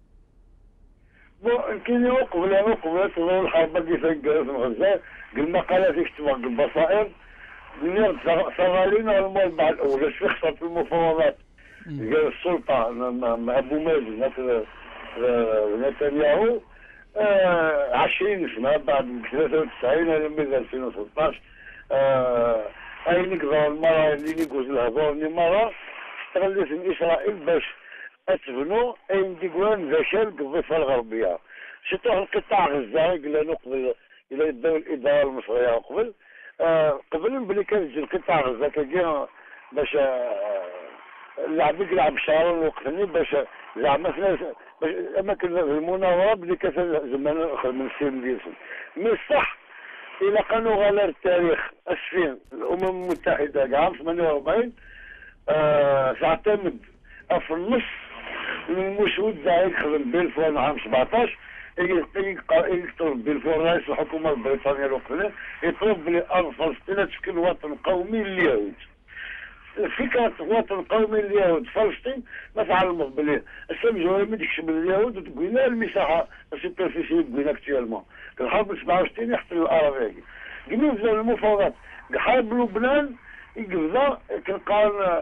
G: كاين قبل تظل الحرب اللي في غزه قلنا قالت يكتبوا البصائر دنيا صغالين الموضوع الاول في خطه المفاوضات ديال السلطه مع ابو مازن نتنياهو 20 سنه بعد 93 الى 2016 اي نقدر المراه اللي نقول الهضور مره استغلت اسرائيل باش تبنوا اي ديكوان فشل الضفه الغربيه شتوح القطاع غزه قلنا نقبل الى الدوله الاداره المصريه قبل بلي كان القطاع غزه كان باش العبد يلعب شهر وقتني باش زعما باش اماكن المناوره بلي كان زمان اخر من السن ديالهم مي صح الى كانوا غالر التاريخ اسفين الامم المتحده عام 48 تعتمد في النص المشهود ذا يخدم بلفون عام 17 يطلب بلفون رئيس الحكومه البريطانيه الوقتيه يطلب بلي ارض فلسطين تشكل وطن قومي لليهود. فكره وطن قومي لليهود فلسطين ما تعلموا بلي السلام جوهري ما تكشف اليهود وتقول لها المساحه السوبرفيسي بين اكتيالمون الحرب 67 يحتل الاراضي قبل بزاف المفاوضات حرب لبنان يقبضها كنقارن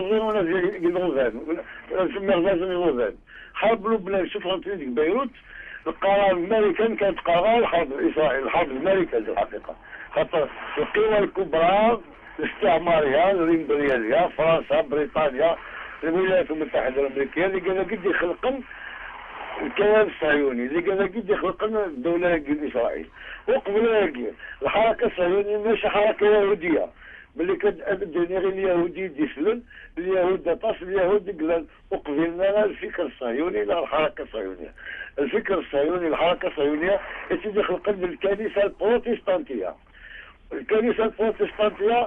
G: حرب لبنان شوف ديك بيروت القرار الامريكان كانت قرار حرب اسرائيل، الحرب الامريكيه في الحقيقه، خاطر القوى الكبرى الاستعماريه الامبرياليه فرنسا بريطانيا الولايات المتحده الامريكيه اللي قال قد يخلقن الكيان الصهيوني، اللي قال قد يخلقن الدوله الاسرائيل. وقبل الحركه الصهيونيه ماشي حركه يهوديه، ملي كتبدا غير اليهودي ديسلن اليهود طاس اليهود قلال وقبلنا الفكر الصهيوني لا الحركه الصهيونيه. الفكر الصهيوني الحركه الصهيونيه يتيجي خلق الكنيسه البروتستانتيه. الكنيسه البروتستانتيه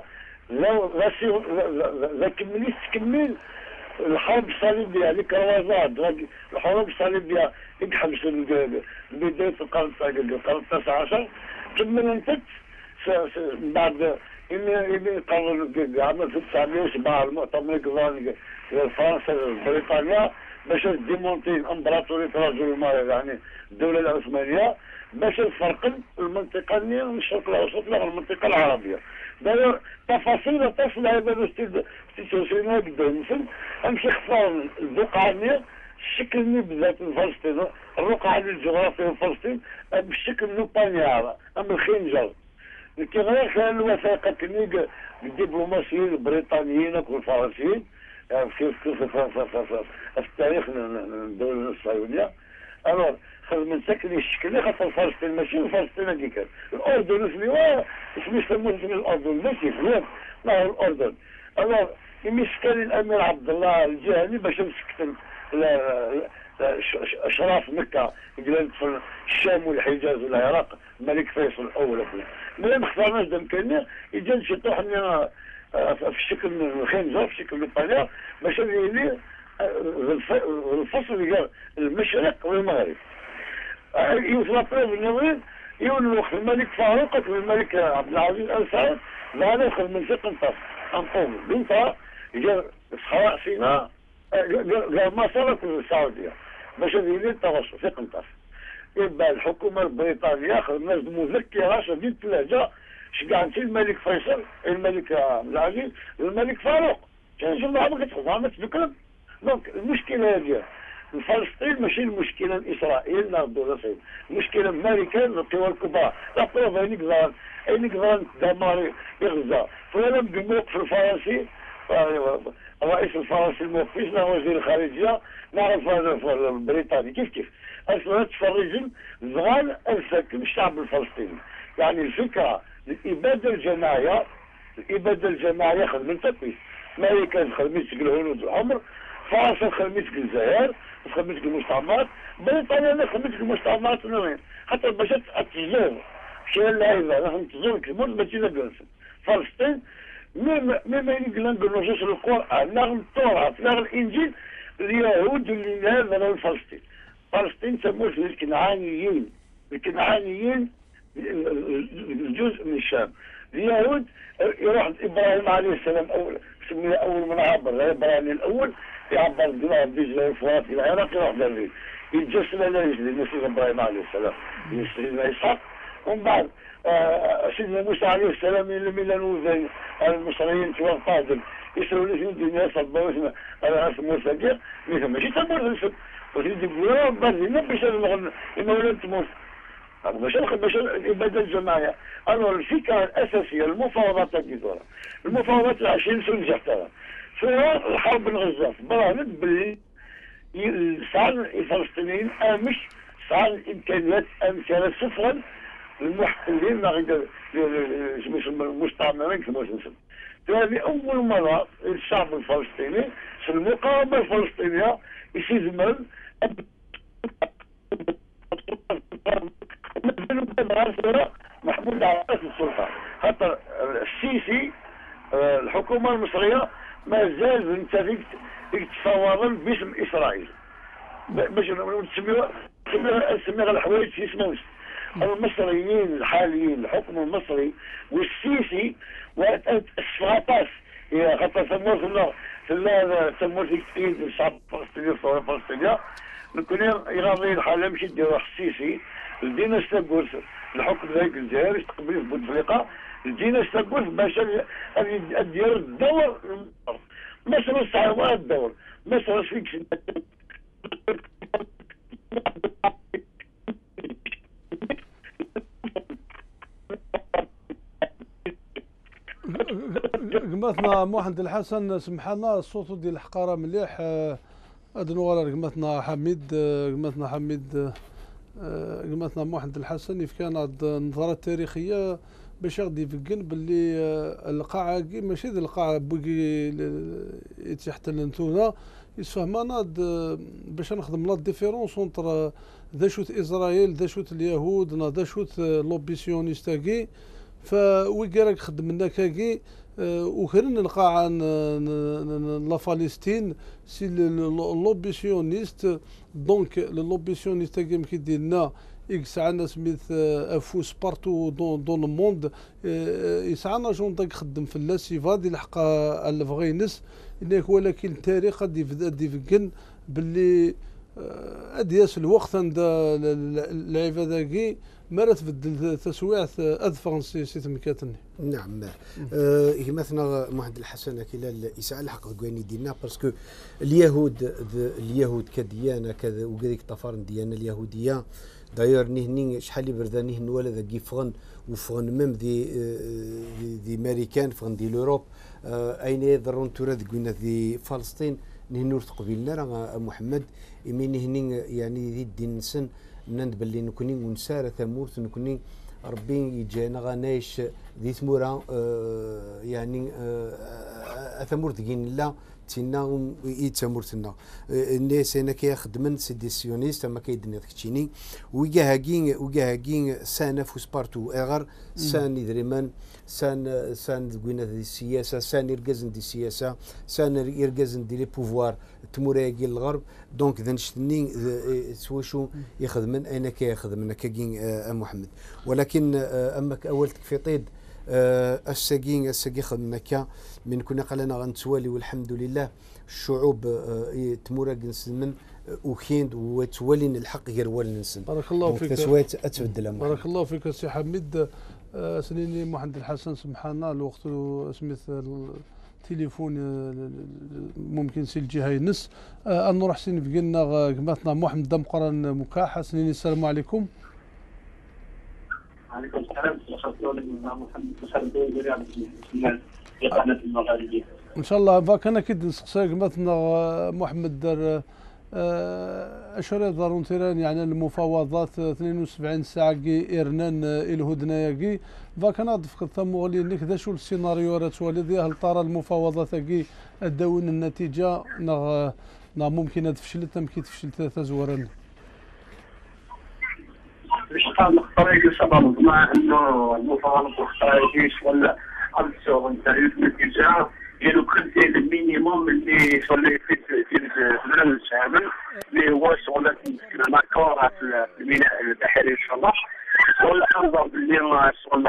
G: لا كمليش تكمل الحرب الصليبيه اللي كروازات الحروب الصليبيه ينحبس بدايه القرن التاسع عشر كمل انتج بعد قرر عام 1907 المؤتمر القضائي فرنسا بريطانيا باش ديمونتي امبراطوريه رجل المال يعني الدوله العثمانيه باش تفرقن المنطقه من الشرق الاوسط للمنطقه العربيه. داير تفاصيل تصل هذا الاستيتوسيون قدام امشي اختار البقعه الشكل بالذات الفلسطيني الرقعه الجغرافيه الفلسطين بالشكل نوبانيار ام الخنجر كي غير كان الوثائق كني الدبلوماسيين البريطانيين والفرنسيين في التاريخ الدوله الصهيونيه الوغ من سكن الشكل خاطر فلسطين ماشي فلسطين هذيك الاردن اللي اسمه يسموه الاردن ماشي فلان لا الاردن الوغ يمسكن الامير عبد الله الجهني باش مسكت اشراف مكه في الشام والحجاز والعراق الملك فيصل الاول ملي ما اختارناش دا مكاننا يجي شي طوح في الشكل الخنزر في شكل الطليع باش يولي الفصل ديال المشرق والمغرب يوصل بالنظير يولوا الملك فاروق الملك عبد العزيز ال سعود لا ندخل من سقف انطف انطوم بنتها جا صحراء سيناء قال ما صارت السعوديه باش يولي التوسط في قنطاس. يبقى الحكومه البريطانيه خدمت مذكره شديده اللهجه شجعت الملك فيصل الملك عبد العزيز الملك فاروق كان جماعه ما كتفهمش بكلام. دونك المشكله هذه فلسطين ماشي المشكله الاسرائيل لا الدوله الصهيونيه، المشكله الامريكان القوى الكبرى لا بروف هينيك ظهر دمار غزه فلان بالموقف الفرنسي الرئيس الفرنسي الموقف لا وزير الخارجيه نعرف هذا البريطاني كيف اصلا تفرجن زغال السكن الشعب الفلسطيني. يعني الفكره الاباده الجماعيه خدمت تكويس امريكا خدمت الهنود الحمر فرنسا خدمت الجزائر خدمت المستعمرات بريطانيا خدمت المستعمرات النوين حتى باش تزور شيء اللعيبه راهم تزور كمون ماشي جالسين فلسطين مما يقولون بالنصوص القران لا التوراة لا الانجيل اليهود اللي هذا الفلسطين فلسطين سموه الكنعانيين الجزء من الشام. اليهود يروح ابراهيم عليه السلام سمي اول من عبر ابراهيم الاول يعبر دماغ دجله الفرات الى العراق يروح دري يتجسد على رجل سيدنا ابراهيم عليه السلام سيدنا اسحاق ومن بعد سيدنا موسى عليه السلام من الوزن المصريين في القادم يسروا لي الدنيا صبوا اسمه موسى كير ماشي تمر الاسم وسيدي يقولوا برينا باش انه ولد موسى باش الاباده الجماعيه. انا الفكره الاساسيه المفاوضات اللي دورها المفاوضات 20 سنه نجحتها فيها الحرب الغزه برهنت باللي صار الفلسطينيين امش صار الامكانيات كانت صفرا للمحتلين المستعمرين كما نسمى. هذه اول مره الشعب الفلسطيني في المقاومه الفلسطينيه يستثمر محمود على رأس السلطة. حتى السيسي الحكومة المصرية ما زال يتصور باسم إسرائيل باش نسميها الحوايج في اسمه المصريين الحاليين الحكم المصري والسيسي والسفاطاس خاطر سموه سموه تكتيك الشعب الفلسطيني الثورة الفلسطينية نكون يغاضي الحالة مشي ديرو السيسي الدين استقبل الحكم ذاك الجزائر يستقبل في بوتفليقه الدين استقبل باش دير الدور مصر الصعوبات الدور مصر فيك
A: قمتنا محمد الحسن سمحنا الصوت ديال الحقاره مليح. هذا نوغالا قمتنا حميد قمتنا محمد الحسن كان هاد النظره التاريخيه باش غادي يفكن باللي القاعه ماشي ذي القاعه بوكي تحت الانتونا يسفهمنا باش نخدم لا ديفيرونس اونتر ذا شوت اسرائيل ذا شوت اليهود ذا شوت لوبيسيونيستاكي فويكراك خدمنا كاكي وكرن القاعه لا فلسطين سي لوبيسيونيست دونك لوبيسيونيست كي ديرنا يسعنا سميت افوس بارتو دون لو موند يسعنا جون خدم في اللاسيفا ديال الحق الفغينس انك ولكن التاريخ غادي يفكن باللي ادياس الوقت عند اللعيبه ذاكي ما راه تبدل تسويع اذفر سي تمكاتني.
B: نعم مثلا محمد الحسن كلا يسعى الحق كواني ديالنا باسكو اليهود كديانه كذا وكذلك الطفارن ديالنا اليهوديه داير نهني شحال اللي بردا نهن ولا ذاك فغن وفغن ميم دي امريكان فغن دي لوروب اين يضرون تورا قلنا دي فلسطين نهنور تقبلنا راه محمد يمين نهني يعني ذي الدين نسن نند باللي نكوني ونساره ثمورت نكوني ربي يجينا غنايش ذي ثموره يعني ثمورت كين لا تينا يتمرتنا الناس هنا كيخدمن سيديسيونيست ما كيدني داكشيني وكاهاكين سان فوس بارتو اغر سان يدريمان سان قلنا دي السياسه سان يركزن دي السياسه سان يركزن دي لي بوفوار تموراكي الغرب دونك ذا نشتني سواشو يخدمن انا كيخدمنا كاكين محمد ولكن امك اولتك في طيد الساقي خدمنا كا من كنا قالنا غنتوالي والحمد لله الشعوب تمورا نسلمن وكيند وتولين الحق غير والي نسلم.
A: بارك الله فيك.
B: تسويت اتبدل.
A: بارك الله فيك سي حميد. سنيني محمد الحسن سبحان الوقت سميت التليفون ممكن سي الجهه ينس نروح سين فقلنا قماتنا محمد دمقران مكاحه. سنيني السلام عليكم.
H: عليكم السلام محمد في قناه المغاربيه.
A: ان شاء الله فاك انا كي نسقساك مثلا محمد دار اشهر دارون تيران يعني المفاوضات 72 ساعه كي ايرنان الهدنه كي فاك انا دفقت ثم غلي نك ذا شو السيناريو راه تولي هل ترى المفاوضات كي اداون النتيجه ممكن تفشلت ام كي تفشلت تزورن
H: مش قال الطريق سبب مع انه المفاوضات الاستراتيجيه ولا ألسو انتريوز نتيجة يلو كنتي المينيموم اللي صلي في البلاد الشامل اللي هو شغل المكارة في الميناء البحري إن شاء الله ولا أنظر باللي ما شغل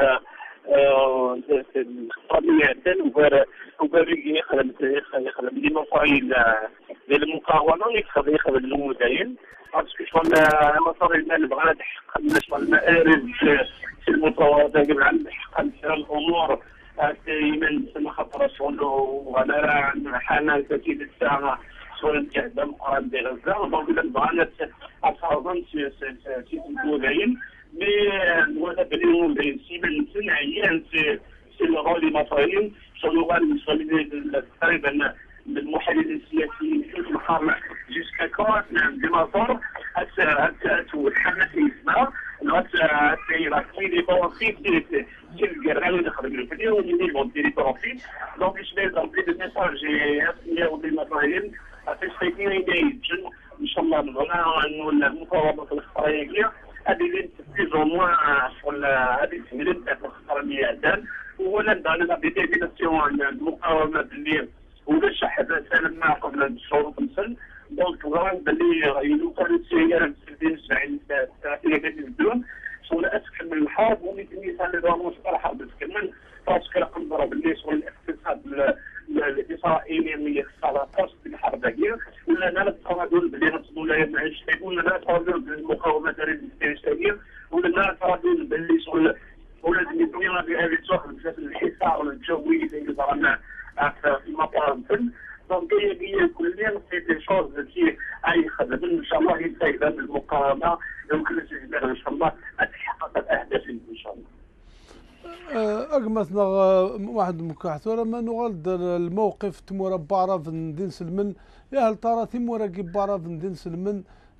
H: الخطابية وبريقي يخدم اللي مفايل للمقاولة يخدم المدين باسكو شغل مصاري المال بغانا تحقق شغل المآرب في المفاوضات قبل عن تحقق الأمور دائما سما خطر شغل وانا حانا كثير الساعه شغل تهدم قران ديال غزه دونك الا بغانا افرضا سي مودين مي وانا بريمون بين سيبن سنه عيان سي الغولي مصريين شغل غادي تقريبا المحللين السياسيين في المقام جوسكا كوات دي مصر هات والحماس يسمع c'est les profits, c'est le guerrier de Khadir au niveau des profits. Donc, je vais remplir des messages et assigner au dématériel à cette idée. Inch'Allah, nous المفاوضات الاستراتيجية هذه plus ou moins sur هذه السنين الخطرية ولا ندعنا بديفيناسيون المقاومة بالليل ولا شحذ سلمنا قبل الشهور 5 دونك غير باللي يلوكل السيارة 70 بدون شغل اسكن من الحرب ومثل مثال الراموس الحرب اسكن باسكو نقدر باللي شغل الاقتصاد الاسرائيلي اللي خسر قصد الحرب هي ولا انا نتفاوضوا باللي نصبوا لا معيش ولا لا نتفاوضوا بالمقاومه الفلسطينيه ولا لا نتفاوضوا باللي شغل ولازم يكون بهذه الصوره بسبب الحصار الجوي اللي ضربنا في مطار الفن دونك هي كليا سي دي شوز كي اي خدمه ان شاء الله يستخدم المقاومه يمكن استخدامها ان شاء الله تحقق الاهداف ان شاء الله.
A: أقمتنا واحد مكاحثورة ما نغلد الموقف تمورا بارا في ندين سلمن يا هل ترى تمورا كي بارا في ندين سلمن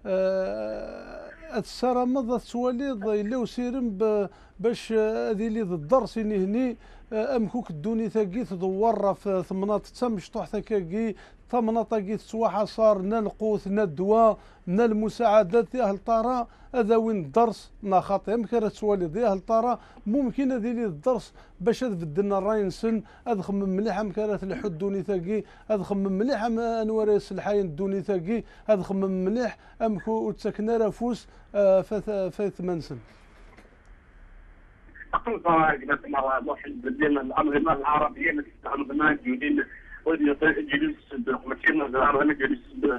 A: السارة مضى سواليض اللي وسيرم باش هذه اللي الدرس هني امكوك الدوني ثاقي تدور في ثمنات تسمش طوح ثاكي ثمنات ثاقي تسواحة صار نا القوت نا الدواء نا المساعدات يا هل ترى هذا وين الدرس نا خاطئ يمكن سواليض يا هل ترى ممكن هذه اللي الدرس باش تبدلنا الراي نسن ادخم مليحه مكانت الحد دوني ثاقي ادخم مليحه انوار الحاين دوني ثاقي ادخم مليح امكو تسكنا رافوس فايت منسن
H: أقول صراحة مرة واحد بدينا الأنظمة العربية اللي تستخدمنا جديد جلوس ماشينا العربية جلوس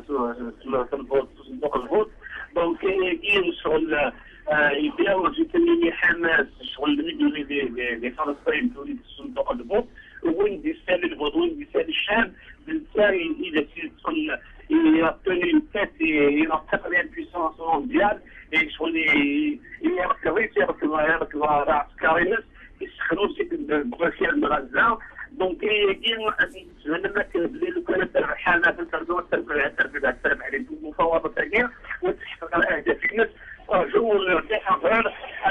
H: صندوق الفوت دونك كاين شغل يبيعوا جيتني حماس شغل اللي فلسطين تريد صندوق الفوت وين يسال الفوت وين يسال الشعب بالتالي إذا تكون يعطيني الكاتي ينطق على البيسونس مونديال شغل يركب راس كارينس يسخنوا سيت البراشير من غزه دونك كاين لما كنبدا لو كانت حالات تردوا تربع على المفاوضات تاعي وتحقق الاهداف الناس جو الارتياح غير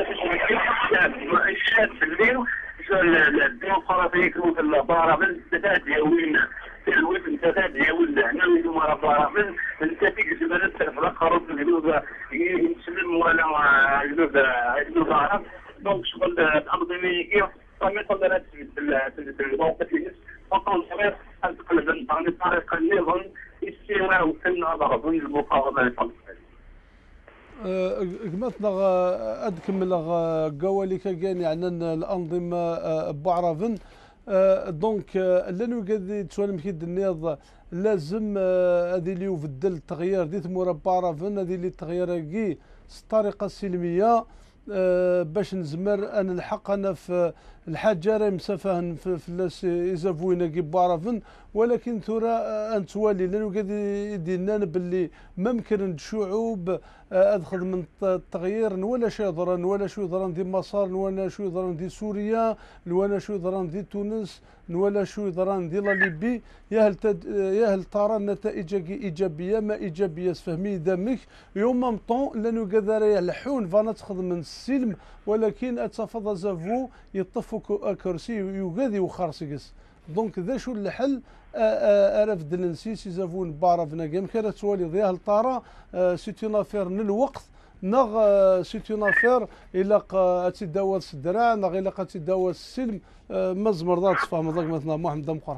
H: الشاب في الليل الديمقراطيه يكونوا في البرامج التداوين في الوزن تداوين هنا ويدوم على البرامج التفكير في بلد الفرق خرج الجنوب يسلم ولا الجنوب العرب دونك شغل الانظمه كيف طبيعه قدرات في الموقف الناس فقط صغير تقلب عن الطريقه النظام استيلاء وكنا ضربون المقاومه الفلسطينيه
A: قمتنا أدكمل قوالي كان يعني الأنظمة بعرفن دونك لانه قد تسولم كيد النيض لازم هذه اللي يبدل التغيير ديت مورا بعرفن هذه اللي التغيير كي الطريقة السلمية باش نزمر أن نلحق أنا في الحاجة راهي مسافة في الناس يزافوينا كي بعرفن ولكن ترى أنتوالي لأنه قد يدينا باللي ممكن الشعوب أدخل من التغيير ولا شيء ضرن ولا شو ضرن دي مصر ولا شو ضرن دي سوريا ولا شو ضرن دي تونس ولا شو ضرن دي ليبي يا هل ترى النتائج إيجابية ما إيجابية فهمي دمك يوم مطون لأنه قد يلحون فانا تاخذ من السلم ولكن أتفضل زافو يطفك كرسي يغذي وخرسكس دونك ذا شو الحل أرف دلنسيس يزافون بعرفنا كم كانت توالي ضياء الطارة سيتينا فير الوقت نغ سيتينا فير إلا تداول الدراع نغ إلا تداول السلم مزمر ذات فهم ذاك مثلا محمد مقرن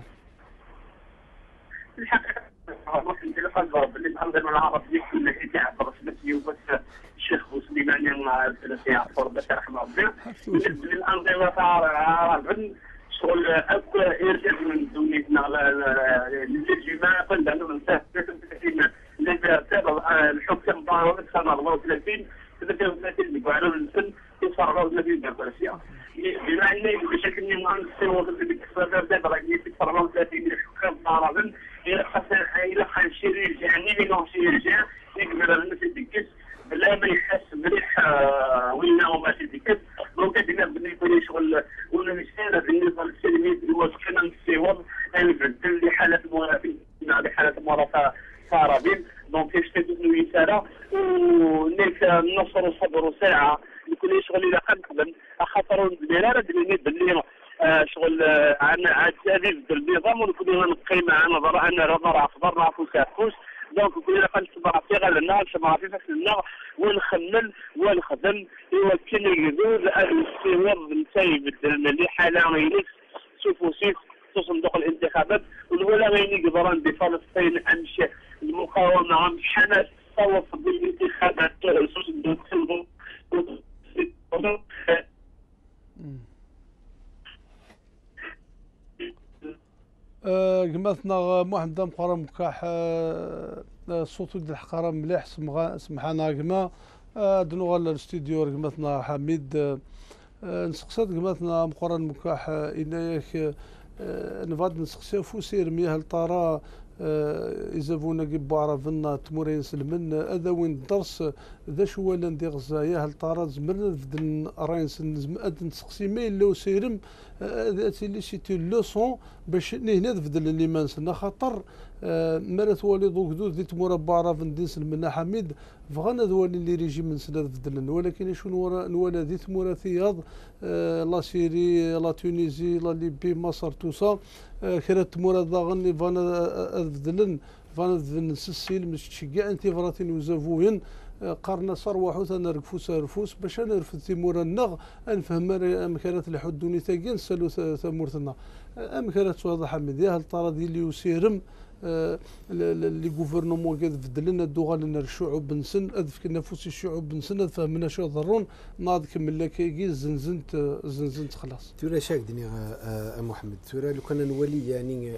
H: الحقيقة الأنظمة العربية التي تعبر رسمتي وبس الشيخ سليماني الثلاثي عفور باش رحمه الله بالنسبة للأنظمة العربية شغل أبقى إرجاع من دونيتنا للجماعة قلنا أنه ننتهي لذا تابع الحكم ضارب سنة 34 33 وعلى السن يصار 34 ديمقراطية بما أنه بشكل ما نستوى في الاقتصاد دابا في 34 الحكم ضارب إلى خاص شي يرجع نيمينو شي يرجع يقبل الناس يدكس لا ما يحس مليح وين هو ماشي يدكس دونك هذه بالنسبه لي شغل ولا مساله بالنسبه للسلميات اللي هو كنا نستيوض نبدل لحالات المرافقين لحالات المرافقه صاربين دونك يشتد انه يسارى ونيك النصر وصبر ساعه لكل شغل الى قبل خاطر البلاد اللي باللي شغل عاد تأذيب النظام ونكون نبقي معنا أنا نرى أخبارنا فوس دونك كلنا قنصبر في غلنا شمع في فصل النار ونخمل ونخدم يمكن يجوز الاستيوار نتايب اللي حاله غيريك شوفوا سيف صندوق الانتخابات والولا غير يقدرون بفلسطين امشي المقاومه عم حماس صوت بالانتخابات صندوق
A: قمتنا محمد مقرن مكاح صوت ولد الحقاره مليح سمحنا قما دنو الاستوديو قمتنا حميد نسقسات قمتنا مقرن مكاح إنايك نفاد نسقسي فوسير مياه الطارا إذا فونا كيبو فينا تمورين سلمن هذا وين درس ذا شو ولا ندير غزايا هل طارات زمرنا بدن راينس نزم نسقسي ما إلا وسيرم هذا اللي سيتي لوسون باش هنا بدل اللي ما نسنا خاطر مرات والي دوك دو ديت مربع فندين سلمنا حميد فغانا دوالي اللي ريجي من سنة بدلن ولكن شنو نوالا ديت مرثياض لا سيري لا تونيزي لا ليبي مصر توسا كرات مراد غني فانا بدلن فانا نسسيل مش تشجع انت فراتين وزافوين قرنا صروحو تنركفو سارفوس باش نرفد تيمور النغ نفهم امكانات الحدوني تاكين سالو ثمورتنا امكانات واضح حميد هل طرا ديال اللي يسيرم اللي غوفرنمون كاد بدلنا الدوغال لنا الشعوب بنسن اذفك نفوس الشعوب بنسن فهمنا شو ضرون ناض كمل لك زنزنت خلاص
B: تورا شاك دنيا محمد تورا لو كان نولي يعني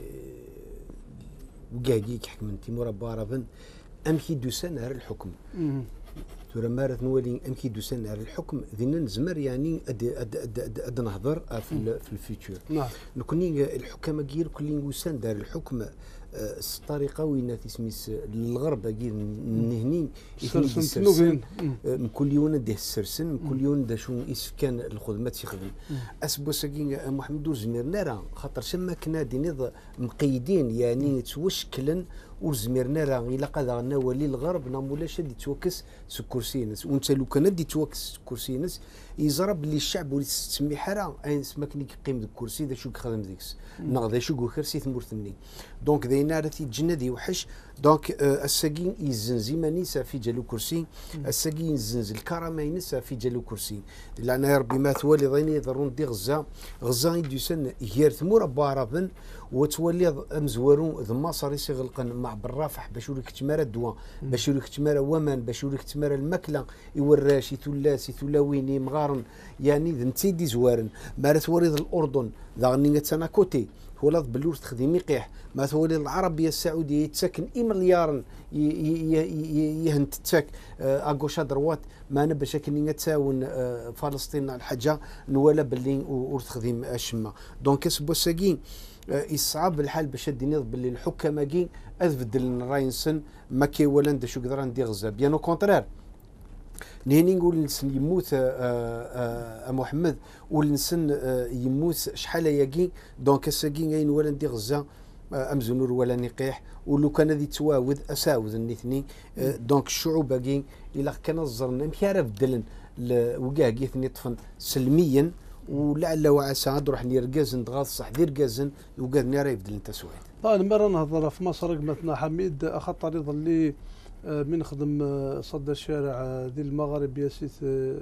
B: وكاكيك حكم تيمور بارافن امكي دوسان على الحكم تورا مارت نولي امكي دوسان على الحكم ذينا نزمر يعني اد نهضر في الفيتشر
A: نعم
B: نكوني الحكام كير كل وسان دار الحكم الطريقه وين تسميس للغرب كير نهني
A: سرسن
B: كل يوم ده السرسن كل يوم ده شو كان الخدمات يخدم اسبو ساكين محمد زمير نرى خاطر شما كنا دي مقيدين يعني توشكلا ورزميرنا راه الا قادرنا ولي الغرب نامولا شدي توكس سكرسينس وانت لو كان دي توكس كرسينس يزرب اللي الشعب ولي تسمي حرا اين سماك نيك قيم ديك الكرسي ذا شو خدم ديكس ناض شو كرسي ثمورثني دونك ذينا راه جندي وحش دونك الساكين يزنزي مانيسا في جالو كرسي الساكين يزنز الكرامه ينسى في جالو كرسي لان يا ربي ما تولي ضيني ضرون دي غزا يدوسن غير ثمور بارافن وتولي مزورون ذ مصر يغلقن مع بالرافح باش يوريك تمارا الدواء باش يوريك تمارا ومن باش يوريك تمارا الماكله يوراشي ثلاسي ثلاويني مغارن يعني نتيدي زوارن ما توريد الاردن ذا غني تانا كوتي ولا بلور تخدمي قيح ما تولي العربيه السعوديه يتسكن مليار يهنت تاك اغوشا دروات ما انا باش كني تساون فلسطين الحاجه نوالا باللي ورتخدم الشمه دونك سبو ساكين يصعب الحال باش ديني باللي الحكام كي اذبدل راينسن ما كي ولا ندير شو قدر ندير غزا بيان او كونترير نهني نقول نسن يموت محمد ولنسن يموت شحال ياكي دونك الساكين غين ولا ندير غزا امزنور ولا نقيح ولو كان ذي تواود اساوذ الاثنين دونك الشعوب كي الا كان الزرنا مكيرف بدلن وكاكي ثني طفن سلميا ولعل وعسى نروح نركزن دغاض صح دير كازن وقادني راه يبدل انت سويد.
A: طيب مرة نهضر في مصر قمتنا حميد خاطر يظل من خدم صد الشارع ديال المغرب يا سيت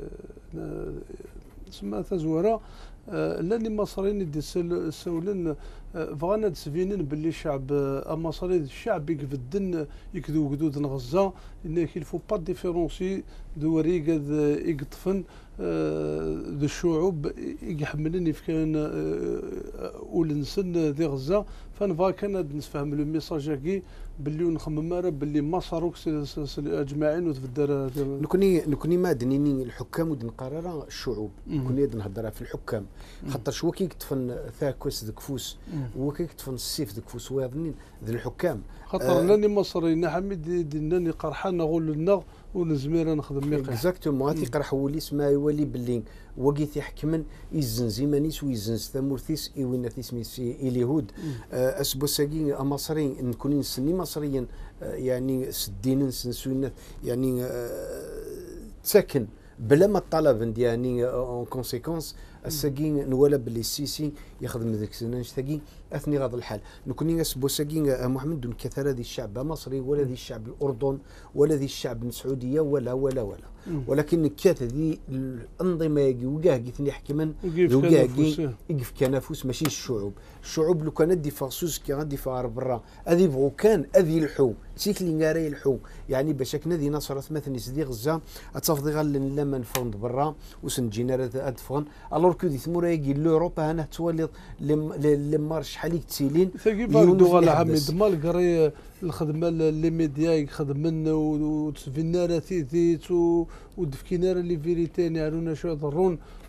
A: سما تزوره لاني مصريين يدي السولن فغانا تسفينن باللي الشعب المصري الشعب يقفدن يكذو قدود غزه انه كيلفو با ديفيرونسي دوري قد يقطفن ذو الشعوب يحملني في كان ولنسن ذي غزه فنفا كان نفهم لو ميساج كي باللي نخمم راه باللي مصر اجمعين وتفدر
B: نكوني ما دنيني الحكام ودنقرر الشعوب كوني نهضر في الحكام خاطر شو كي يكتفن ثاكوس دكفوس هو كي يكتفن السيف دكفوس واظنين ذي الحكام
A: خاطر لاني مصري حميد ديناني قرحان نقول لنا ونزمير نخدم ميقع
B: اكزاكتومون هاتي قرح ولي سما يولي باللي وقيت يحكمن يزنزي مانيس ويزنز ثمورثيس وين تسميس اليهود اسبو ساكين مصريين نكوني نسني مصريا يعني سدين نسوينا يعني تسكن بلا ما طلب يعني اون كونسيكونس الساكين نولا باللي السيسي يخدم ذاك السنه تاكي اثني غاض الحال نكوني نسبو ساكين محمد دون كثر هذه الشعب مصري ولا ذي الشعب الاردن ولا ذي الشعب السعوديه ولا ولكن كات هذه الانظمه وكاه قيت يحكمن يقف كنافوس ماشي الشعوب لو كان دي فاسوس كي غادي فار برا هذه بغو كان هذه الحو تيك لي غاري الحو يعني باش كنا ذي نصرت مثلا سدي غزه اتفضي غال لما نفوند برا وسنجينا ادفون الور كو دي ثمورا يجي لوروبا هنا تولي لما شحال يتسيلين
A: يونو على حميد مالغري الخدمه اللي ميديا يخدم وتفينا راه ثيثيت ودفكينا راه لي فيريتي نعلونا شو يضرون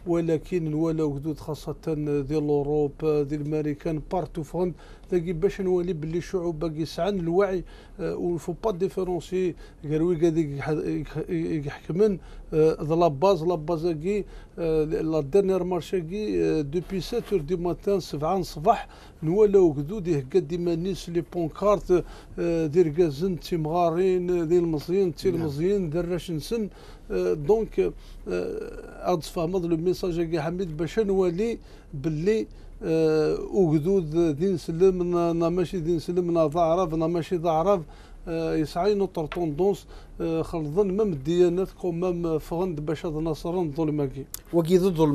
A: ولكن ولا وجدود خاصه ديال اوروب ديال الامريكان بارتو فرند تاكي باش نولي باللي الشعوب باقي يسعن الوعي وفو با ديفيرونسي قالوا هذيك يحكمن لا باز كي لا ديرنيير مارشي كي دوبي 7 اور دو ماتان 7 الصباح نولاو جدود يهكا ديما الناس لي بونكارت دير كازن تيمغارين ديال المزيان المزيان دراش نسن دونك غاد تفهمض لو ميساج كي حميد باش نولي باللي وجدود دين سلم ماشي دين سلم ضعرف ماشي ضعرف يسعى نوتر توندونس خلظن مام الديانات مام فغند باش هذا نصرا الظلمه كي
B: وكي الظلم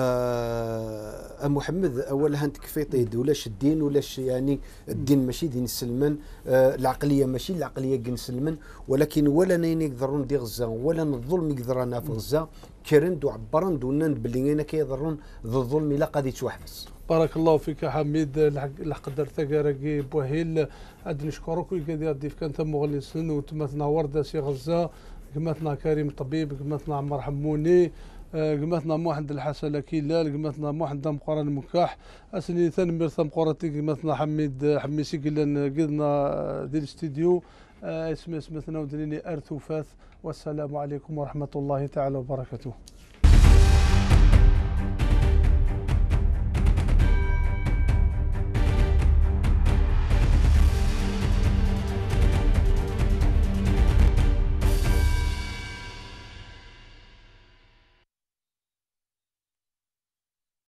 B: محمد اولا هانت كفيطيد ولاش الدين ولاش يعني الدين ماشي دين السلمان العقليه ماشي العقليه كين سلمان ولكن ولا نين يقدرون دي غزه ولا الظلم يقدرنا في غزه كرند وعبرن دونان بلي انا كيضرون ذو الظلم الا قد يتوحبس.
A: بارك الله فيك حميد الحق درتك راكي بوهيل عاد نشكرك ويكادي ضيف كانت مغلسن وتمثنا ورده سي غزه قمتنا كريم طبيب قمتنا عمر حموني قمتنا موحد الحسن كيلال قمتنا موحد مقرن مكاح اسني ثاني مرثم قرتي قمتنا حميسي كيلان قدنا ديال الاستديو اسمثنا ودليني ارث وفاث والسلام عليكم ورحمه الله تعالى وبركاته.